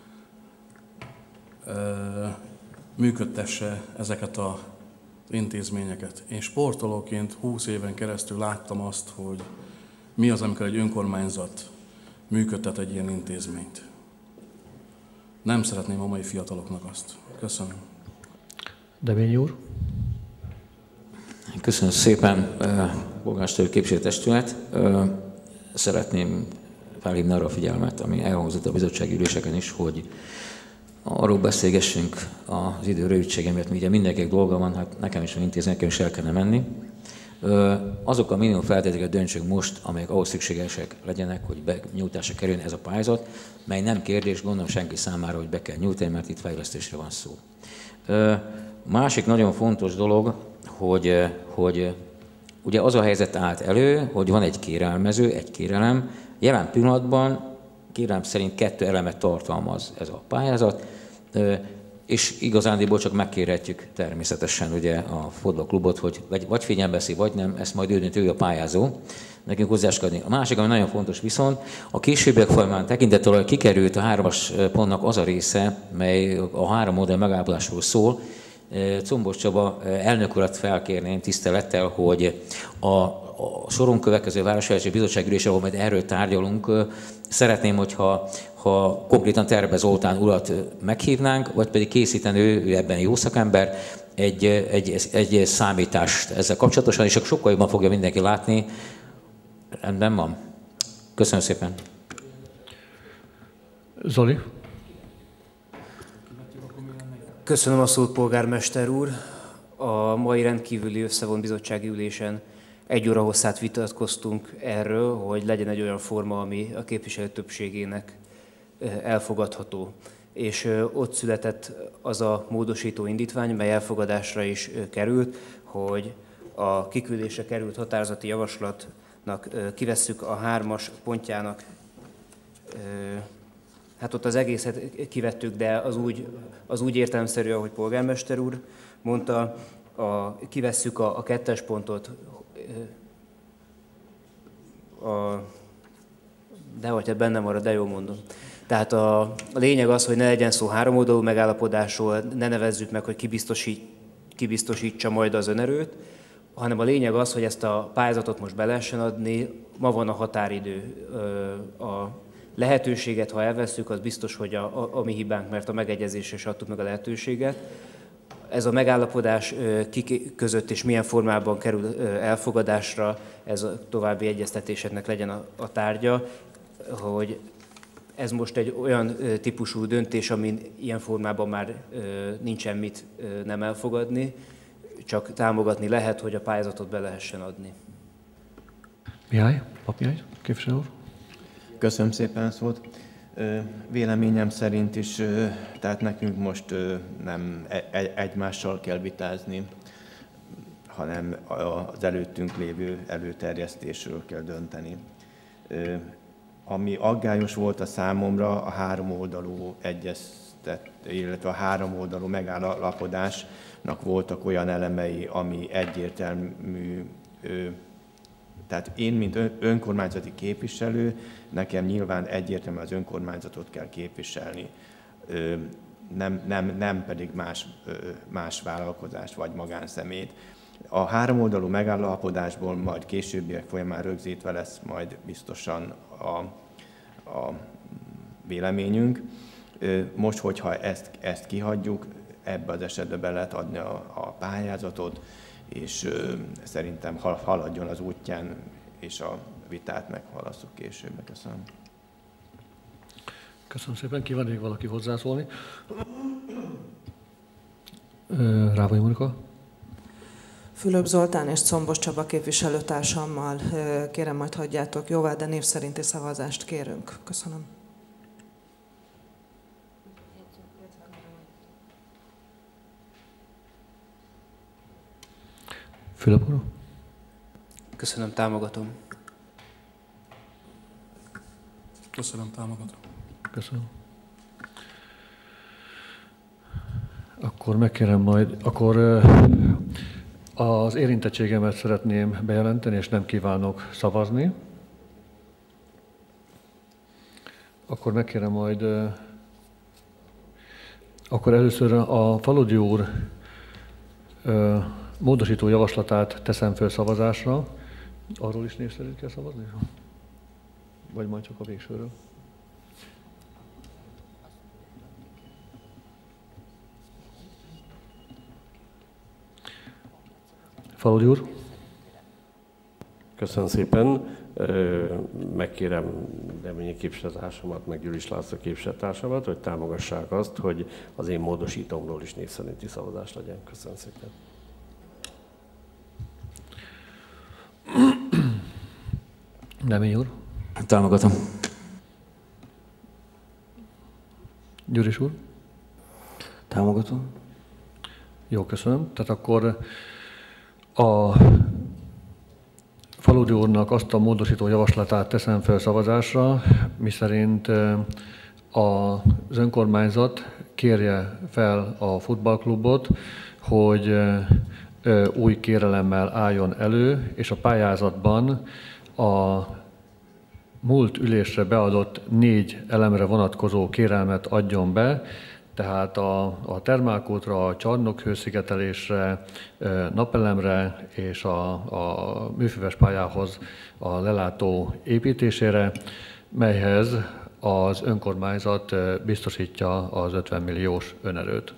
e, működtesse ezeket a intézményeket. Én sportolóként húsz éven keresztül láttam azt, hogy mi az, amikor egy önkormányzat működtet egy ilyen intézményt. Nem szeretném a mai fiataloknak azt. Köszönöm. Demény úr. Köszönöm szépen, polgármester képviselőtestület. Szeretném felhívni arra a figyelmet, ami elhangzott a bizottsági üléseken is, hogy arról beszélgessünk az idő rövidsége miatt, ugye mindenkinek dolga van, hát nekem is van intézni, nekem is el kellene menni. Azok a minimum feltételeket döntsünk most, amelyek ahhoz szükségesek legyenek, hogy benyújtásra kerüljön ez a pályázat, mely nem kérdés, gondolom senki számára, hogy be kell nyújtani, mert itt fejlesztésre van szó. Másik nagyon fontos dolog, hogy, hogy ugye az a helyzet állt elő, hogy van egy kérelmező, egy kérelem, jelen pillanatban kérelem szerint kettő elemet tartalmaz ez a pályázat. és igazándiból csak megkérhetjük természetesen ugye a futballklubot, hogy vagy figyelembe veszi, vagy nem, ezt majd ő dönti, ő a pályázó, nekünk hozzáskadni. A másik, ami nagyon fontos viszont, a későbbiek folyamán tekintettel, hogy kikerült a hármas pontnak az a része, mely a három oldal megállapodásról szól, Combos Csaba elnök urat felkérném tisztelettel, hogy a, a soron következő Városfejlesztési Bizottság ülésre, ahol majd erről tárgyalunk, szeretném, hogyha ha konkrétan Terve Zoltán urat meghívnánk, vagy pedig készíteni ő, ő ebben jó szakember, egy, egy, egy számítást ezzel kapcsolatosan, és akkor sokkal jobban fogja mindenki látni. Rendben van. Köszönöm szépen. Zoli. Köszönöm a szót, polgármester úr. A mai rendkívüli összevont bizottsági ülésen egy óra hosszát vitatkoztunk erről, hogy legyen egy olyan forma, ami a képviselő többségének elfogadható. És ott született az a módosító indítvány, mely elfogadásra is került, hogy a kiküldésre került határozati javaslatnak kivesszük a hármas pontjának, hát ott az egészet kivettük, de az úgy, az úgy értelemszerű, ahogy polgármester úr mondta, a, kivesszük a, a kettes pontot, a, de hogy hát benne marad, de jól mondom. Tehát a, a lényeg az, hogy ne legyen szó háromoldalú megállapodásról, ne nevezzük meg, hogy kibiztosít, kibiztosítsa majd az önerőt, hanem a lényeg az, hogy ezt a pályázatot most be lehessen adni, ma van a határidő. A lehetőséget, ha elvesszük, az biztos, hogy a, a, a mi hibánk, mert a megegyezésre se adtuk meg a lehetőséget. Ez a megállapodás kik között és milyen formában kerül elfogadásra, ez a további egyeztetéseknek legyen a, a tárgya, hogy ez most egy olyan típusú döntés, amin ilyen formában már nincsen mit nem elfogadni, csak támogatni lehet, hogy a pályázatot be lehessen adni. Mihály, Papmihály, képviselő úr. Köszönöm szépen a szót. Véleményem szerint is, tehát nekünk most nem egymással kell vitázni, hanem az előttünk lévő előterjesztésről kell dönteni. Ami aggályos volt a számomra, a háromoldalú egyeztet, illetve a háromoldalú megállapodásnak voltak olyan elemei, ami egyértelmű. Tehát én, mint önkormányzati képviselő, nekem nyilván egyértelműen az önkormányzatot kell képviselni, nem, nem, nem pedig más, más vállalkozást vagy magánszemélyt. A háromoldalú megállapodásból majd későbbiek folyamán rögzítve lesz majd biztosan a, a véleményünk. Most, hogyha ezt, ezt kihagyjuk, ebbe az esetben be lehet adni a, a pályázatot, és ö, szerintem haladjon az útján, és a vitát meghalasszuk később. Köszönöm. Köszönöm szépen. Kíván még valaki hozzászólni? Rávai Monika. Fülöp Zoltán és Combos Csaba képviselőtársammal kérem, majd hagyjátok jóvá, de név szerinti szavazást kérünk. Köszönöm. Fülöp úr. Köszönöm, támogatom. Köszönöm, támogatom. Köszönöm. Akkor megkérem majd, akkor az érintettségemet szeretném bejelenteni, és nem kívánok szavazni. Akkor megkérem majd, akkor először a Faludi úr módosító javaslatát teszem föl szavazásra. Arról is név szerint kell szavazni? Vagy majd csak a végsőről? Faludi úr. Köszönöm szépen. Megkérem Deményi képviselőtársamat, meg Gyuris László képviselőtársamat, hogy támogassák azt, hogy az én módosítomról is név szerinti szavazás legyen. Köszönöm szépen. Deményi úr. Támogatom. Gyuris úr. Támogatom. Jó, köszönöm. Tehát akkor a Faludi úrnak azt a módosító javaslatát teszem fel szavazásra, miszerint az önkormányzat kérje fel a futballklubot, hogy új kérelemmel álljon elő, és a pályázatban a múlt ülésre beadott négy elemre vonatkozó kérelmet adjon be, tehát a, a termálkútra, a csarnokhőszigetelésre, napelemre és a, a műfüves pályához a lelátó építésére, melyhez az önkormányzat biztosítja az ötven milliós önerőt.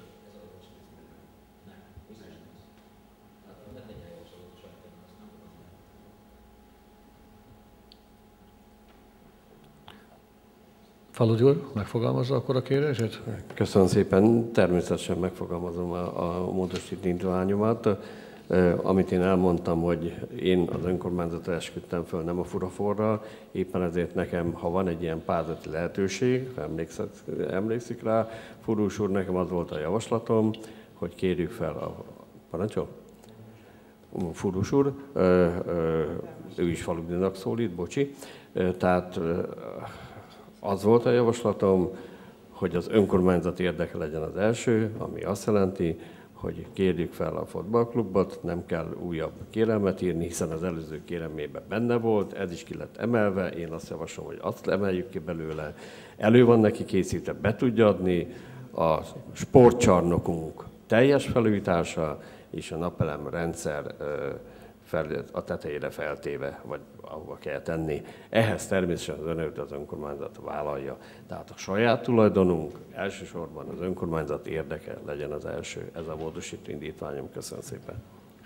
Faludi úr, megfogalmazza akkor a kérését? Köszönöm szépen, természetesen megfogalmazom a, a módosító indítványomat. Amit én elmondtam, hogy én az önkormányzatra esküdtem föl, nem a furaforra, éppen ezért nekem, ha van egy ilyen pályázati lehetőség, emlékszik rá, Furós úr, nekem az volt a javaslatom, hogy kérjük fel a parancsol? Furós úr, ő is Faludinak szólít, bocsi, tehát az volt a javaslatom, hogy az önkormányzat érdeke legyen az első, ami azt jelenti, hogy kérjük fel a futballklubot, nem kell újabb kérelmet írni, hiszen az előző kérelmében benne volt, ez is ki lett emelve, én azt javaslom, hogy azt emeljük ki belőle. Elő van neki készítve, be tudja adni a sportcsarnokunk teljes felújítása és a napelem rendszer a tetejére feltéve, vagy ahova kell tenni. Ehhez természetesen az önerőt az önkormányzat vállalja. Tehát a saját tulajdonunk, elsősorban az önkormányzat érdeke legyen az első. Ez a módosító indítványom. Köszönöm szépen.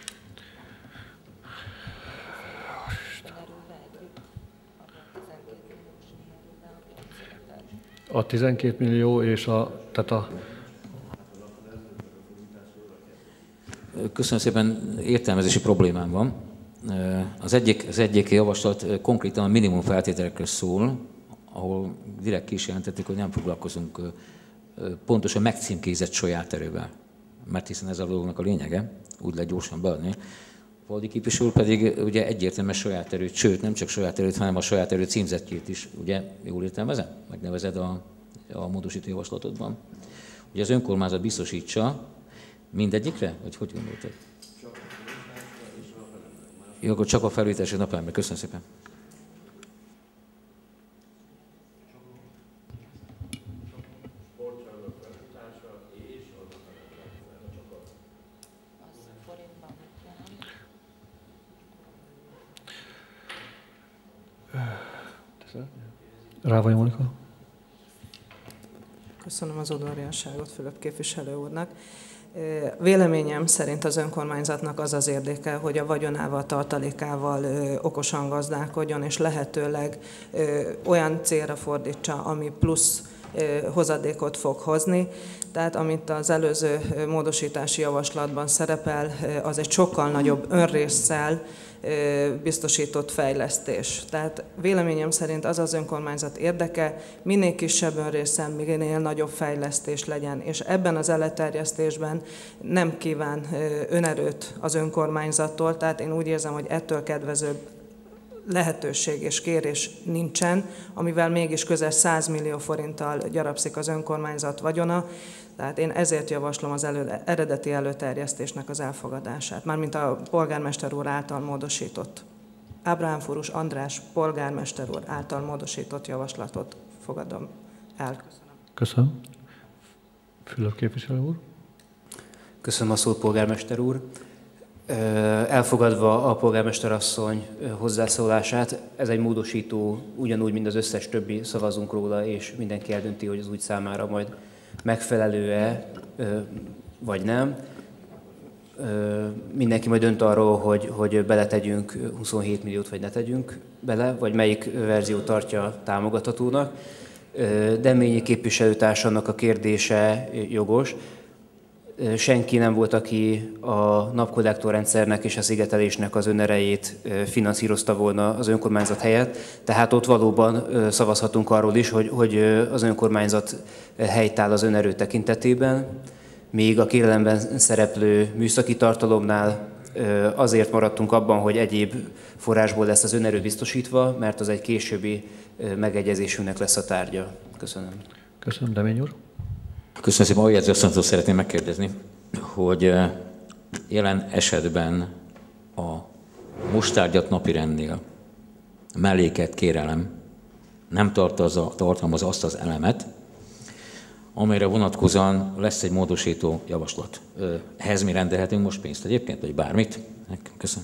A tizenkét millió és a... Tehát a Köszönöm szépen, értelmezési problémám van. Az egyik, az egyik javaslat konkrétan a minimum feltételekről szól, ahol direkt ki is jelentettük, hogy nem foglalkozunk pontosan megcímkézett saját erővel, mert hiszen ez a dolognak a lényege, úgy lehet gyorsan beadni. Valdi képviselő úr pedig ugye egyértelműen saját erőt, sőt nem csak saját erőt, hanem a saját erő címzettjét is, ugye jól értelmezem? Megnevezed a, a módosító javaslatodban. Ugye az önkormányzat biztosítsa mindegyikre? Vagy hogy gondoltad? Jó, akkor csak a felújítási napelemre. Köszönöm szépen. Rávaj Monika. Köszönöm az udvariasságot Fülöp képviselő úrnak. Véleményem szerint az önkormányzatnak az az érdeke, hogy a vagyonával, tartalékával ö, okosan gazdálkodjon, és lehetőleg ö, olyan célra fordítsa, ami plusz ö, hozadékot fog hozni. Tehát amit az előző ö, módosítási javaslatban szerepel, ö, az egy sokkal nagyobb önrésszel ö, biztosított fejlesztés. Tehát véleményem szerint az az önkormányzat érdeke, minél kisebb önrésszel, minél nagyobb fejlesztés legyen. És ebben az elterjesztésben nem kíván ö, önerőt az önkormányzattól, tehát én úgy érzem, hogy ettől kedvezőbb lehetőség és kérés nincsen, amivel mégis közel száz millió forinttal gyarapszik az önkormányzat vagyona. Tehát én ezért javaslom az elő, eredeti előterjesztésnek az elfogadását, mármint a polgármester úr által módosított. Ábrahám Furus András polgármester úr által módosított javaslatot fogadom el. Köszönöm. Köszönöm. Fülöp képviselő úr. Köszönöm a szót, polgármester úr. Elfogadva a polgármester asszony hozzászólását, ez egy módosító, ugyanúgy, mint az összes többi, szavazunk róla, és mindenki eldönti, hogy az úgy számára majd megfelelő-e, vagy nem. Mindenki majd dönt arról, hogy, hogy beletegyünk huszonhét milliót, vagy ne tegyünk bele, vagy melyik verzió tartja támogathatónak. Deményi képviselőtársamnak a kérdése jogos. Senki nem volt, aki a napkollektorrendszernek és a szigetelésnek az önerejét finanszírozta volna az önkormányzat helyett. Tehát ott valóban szavazhatunk arról is, hogy, hogy az önkormányzat helytáll az önerő tekintetében, míg a kérelemben szereplő műszaki tartalomnál azért maradtunk abban, hogy egyéb forrásból lesz az önerő biztosítva, mert az egy későbbi megegyezésünknek lesz a tárgya. Köszönöm. Köszönöm, Demény úr. Köszönöm szépen. Ahogy jegyzőasszonytól szeretném megkérdezni, hogy jelen esetben a most tárgyalt napirendnél melléket kérelem nem tartalmaz azt az elemet, amelyre vonatkozóan lesz egy módosító javaslat. Ehhez mi rendelhetünk most pénzt egyébként, vagy bármit? Köszönöm.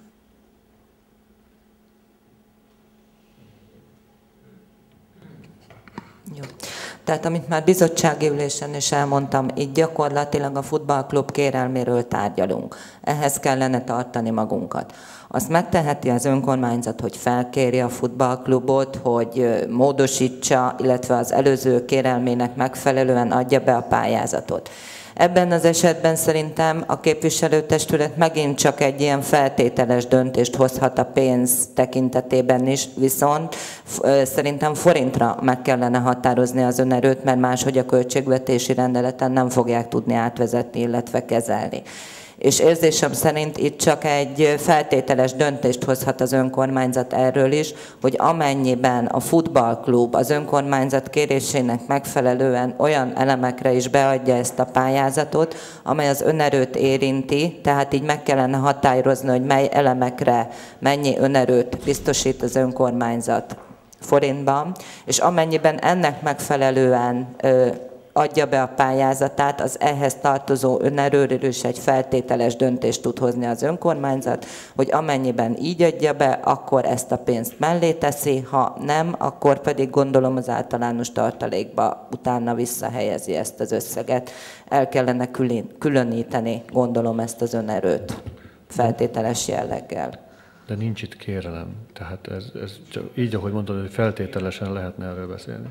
Jó. Tehát amit már bizottsági ülésen is elmondtam, így gyakorlatilag a futballklub kérelméről tárgyalunk. Ehhez kellene tartani magunkat. Azt megteheti az önkormányzat, hogy felkéri a futballklubot, hogy módosítsa, illetve az előző kérelmének megfelelően adja be a pályázatot. Ebben az esetben szerintem a képviselőtestület megint csak egy ilyen feltételes döntést hozhat a pénz tekintetében is, viszont szerintem forintra meg kellene határozni az önerőt, mert máshogy a költségvetési rendeleten nem fogják tudni átvezetni, illetve kezelni. És érzésem szerint itt csak egy feltételes döntést hozhat az önkormányzat erről is, hogy amennyiben a futballklub az önkormányzat kérésének megfelelően olyan elemekre is beadja ezt a pályázatot, amely az önerőt érinti, tehát így meg kellene határozni, hogy mely elemekre mennyi önerőt biztosít az önkormányzat forintban, és amennyiben ennek megfelelően adja be a pályázatát, az ehhez tartozó önerőről is egy feltételes döntést tud hozni az önkormányzat, hogy amennyiben így adja be, akkor ezt a pénzt mellé teszi, ha nem, akkor pedig gondolom az általános tartalékba utána visszahelyezi ezt az összeget. El kellene különíteni, gondolom, ezt az önerőt feltételes jelleggel. De nincs itt kérelem, tehát ez, ez csak így, ahogy mondod, hogy feltételesen lehetne erről beszélni.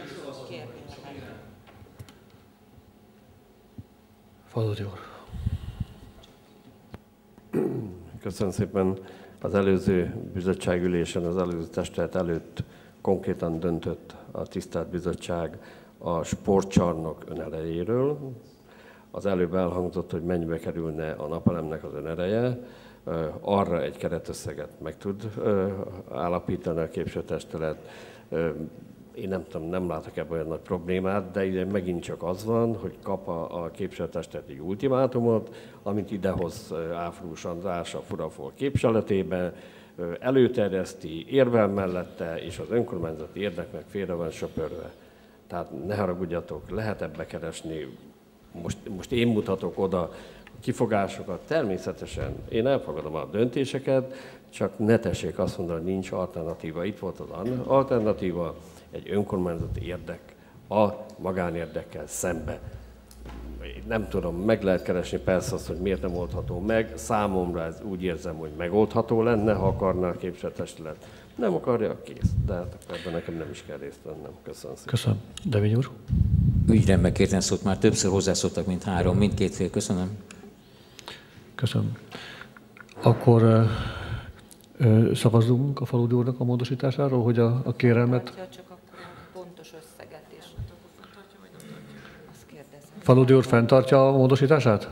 Faludi úr. Köszönöm szépen. Az előző bizottságülésen, az előző testület előtt konkrétan döntött a tisztelt bizottság a sportcsarnok önerejéről. Az előbb elhangzott, hogy mennyibe kerülne a napelemnek az önereje. Arra egy keretösszeget meg tud állapítani a képviselőtestület. Én nem tudom, nem látok ebben olyan nagy problémát, de ide megint csak az van, hogy kap a, a képviselőtestület egy ultimátumot, amit idehoz Áfrús András a Furafol képviseletébe, előterjeszti, érvel mellette, és az önkormányzati érdeknek félre van söpörve. Tehát ne haragudjatok, lehet ebbe keresni. Most, most én mutatok oda kifogásokat, természetesen én elfogadom a döntéseket, csak ne tessék azt mondani, hogy nincs alternatíva. Itt volt az alternatíva, egy önkormányzati érdek a magánérdekkel szembe. Nem tudom, meg lehet keresni persze azt, hogy miért nem oldható meg. Számomra ez úgy érzem, hogy megoldható lenne, ha akarna a képviselőtestület. Nem akarja, kész. De hát ebben nekem nem is kell részt vennem. Köszönöm szépen. Köszönöm. Devény úr. Ügyrendben kérten szót, már többször hozzászóltak, mint három, mindkét fél. Köszönöm. Köszönöm. Akkor ö, ö, szavazzunk a Faludi úrnak a módosításáról, hogy a, a kérelmet... Faludi úr fenntartja a módosítását?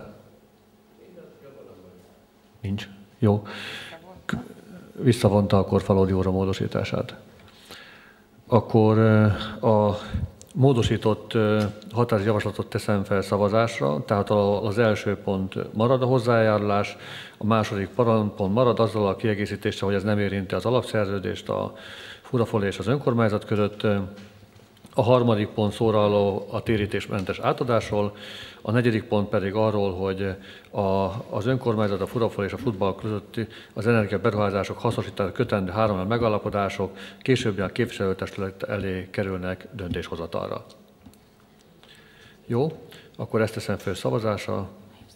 Nincs. Jó. Visszavonta akkor Faludi úr a módosítását. Akkor a módosított határjavaslatot teszem fel szavazásra, tehát az első pont marad a hozzájárulás, a második pont marad azzal a kiegészítéssel, hogy ez nem érinti az alapszerződést a Furafol és az önkormányzat között. A harmadik pont szóraló a térítésmentes átadásról, a negyedik pont pedig arról, hogy a, az önkormányzat, a Furafol és a futball közötti az energiaberuházások hasznosítása kötendő három megállapodások későbbi a képviselőtestület elé kerülnek döntéshozatalra. Jó, akkor ezt teszem fel szavazásra.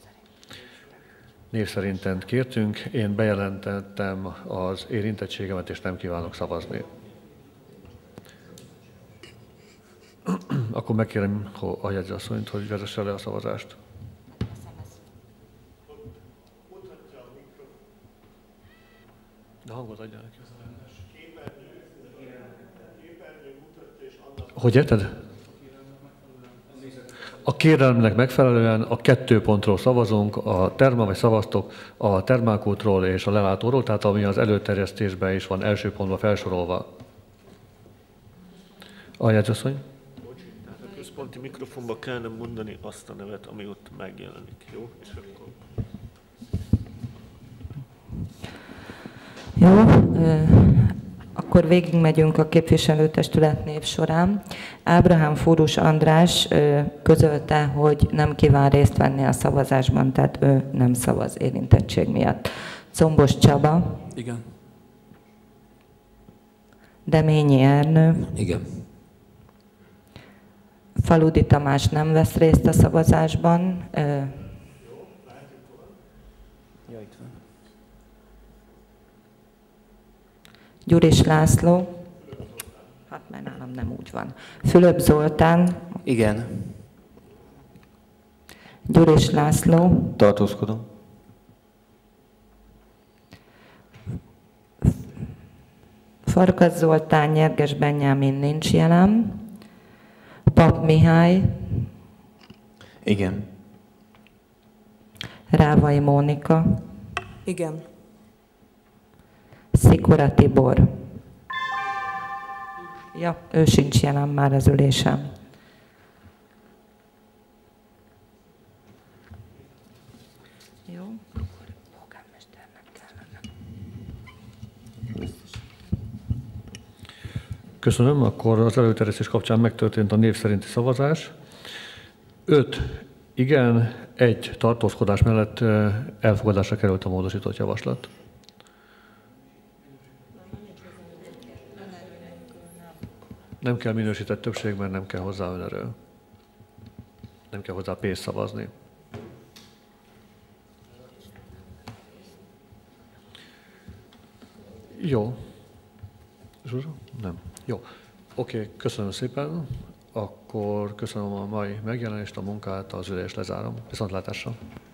Név szerinten kértünk, én bejelentettem az érintettségemet, és nem kívánok szavazni. Akkor megkérem a jegyzőasszonyt, hogy vezesse le a szavazást. De hangot adja neki. Hogy érted? A kérelmnek megfelelően a kettő pontról szavazunk, a terma, vagy szavaztok a termálkútról és a lelátóról, tehát ami az előterjesztésben is van első pontban felsorolva. A jegyzőasszony? központi mikrofonba kellene mondani azt a nevet, ami ott megjelenik, jó? És akkor... Jó, akkor végigmegyünk a képviselőtestület név során. Ábrahám Fórus András közölte, hogy nem kíván részt venni a szavazásban, tehát ő nem szavaz érintettség miatt. Combos Csaba. Igen. Deményi Ernő. Igen. Faludi Tamás nem vesz részt a szavazásban. Gyuris László. Hát mert nálam nem úgy van. Fülöp Zoltán. Igen. Gyuris László. Tartózkodom. Farkas Zoltán, Nyerges Benyámin nincs jelen. Pap Mihály. Igen. Rávai Mónika. Igen. Szikora Tibor. Ja, ő sincs jelen már az ülésem. Jó. Köszönöm, akkor az előterjesztés kapcsán megtörtént a név szerinti szavazás. Öt igen, egy tartózkodás mellett elfogadásra került a módosított javaslat. Nem kell minősített többség, mert nem kell hozzá önerő. Nem kell hozzá pénzt szavazni. Jó. Zsuzsa? Nem. Jó. Oké, okay, köszönöm szépen. Akkor köszönöm a mai megjelenést, a munkát, az ülést lezárom. Viszontlátásra.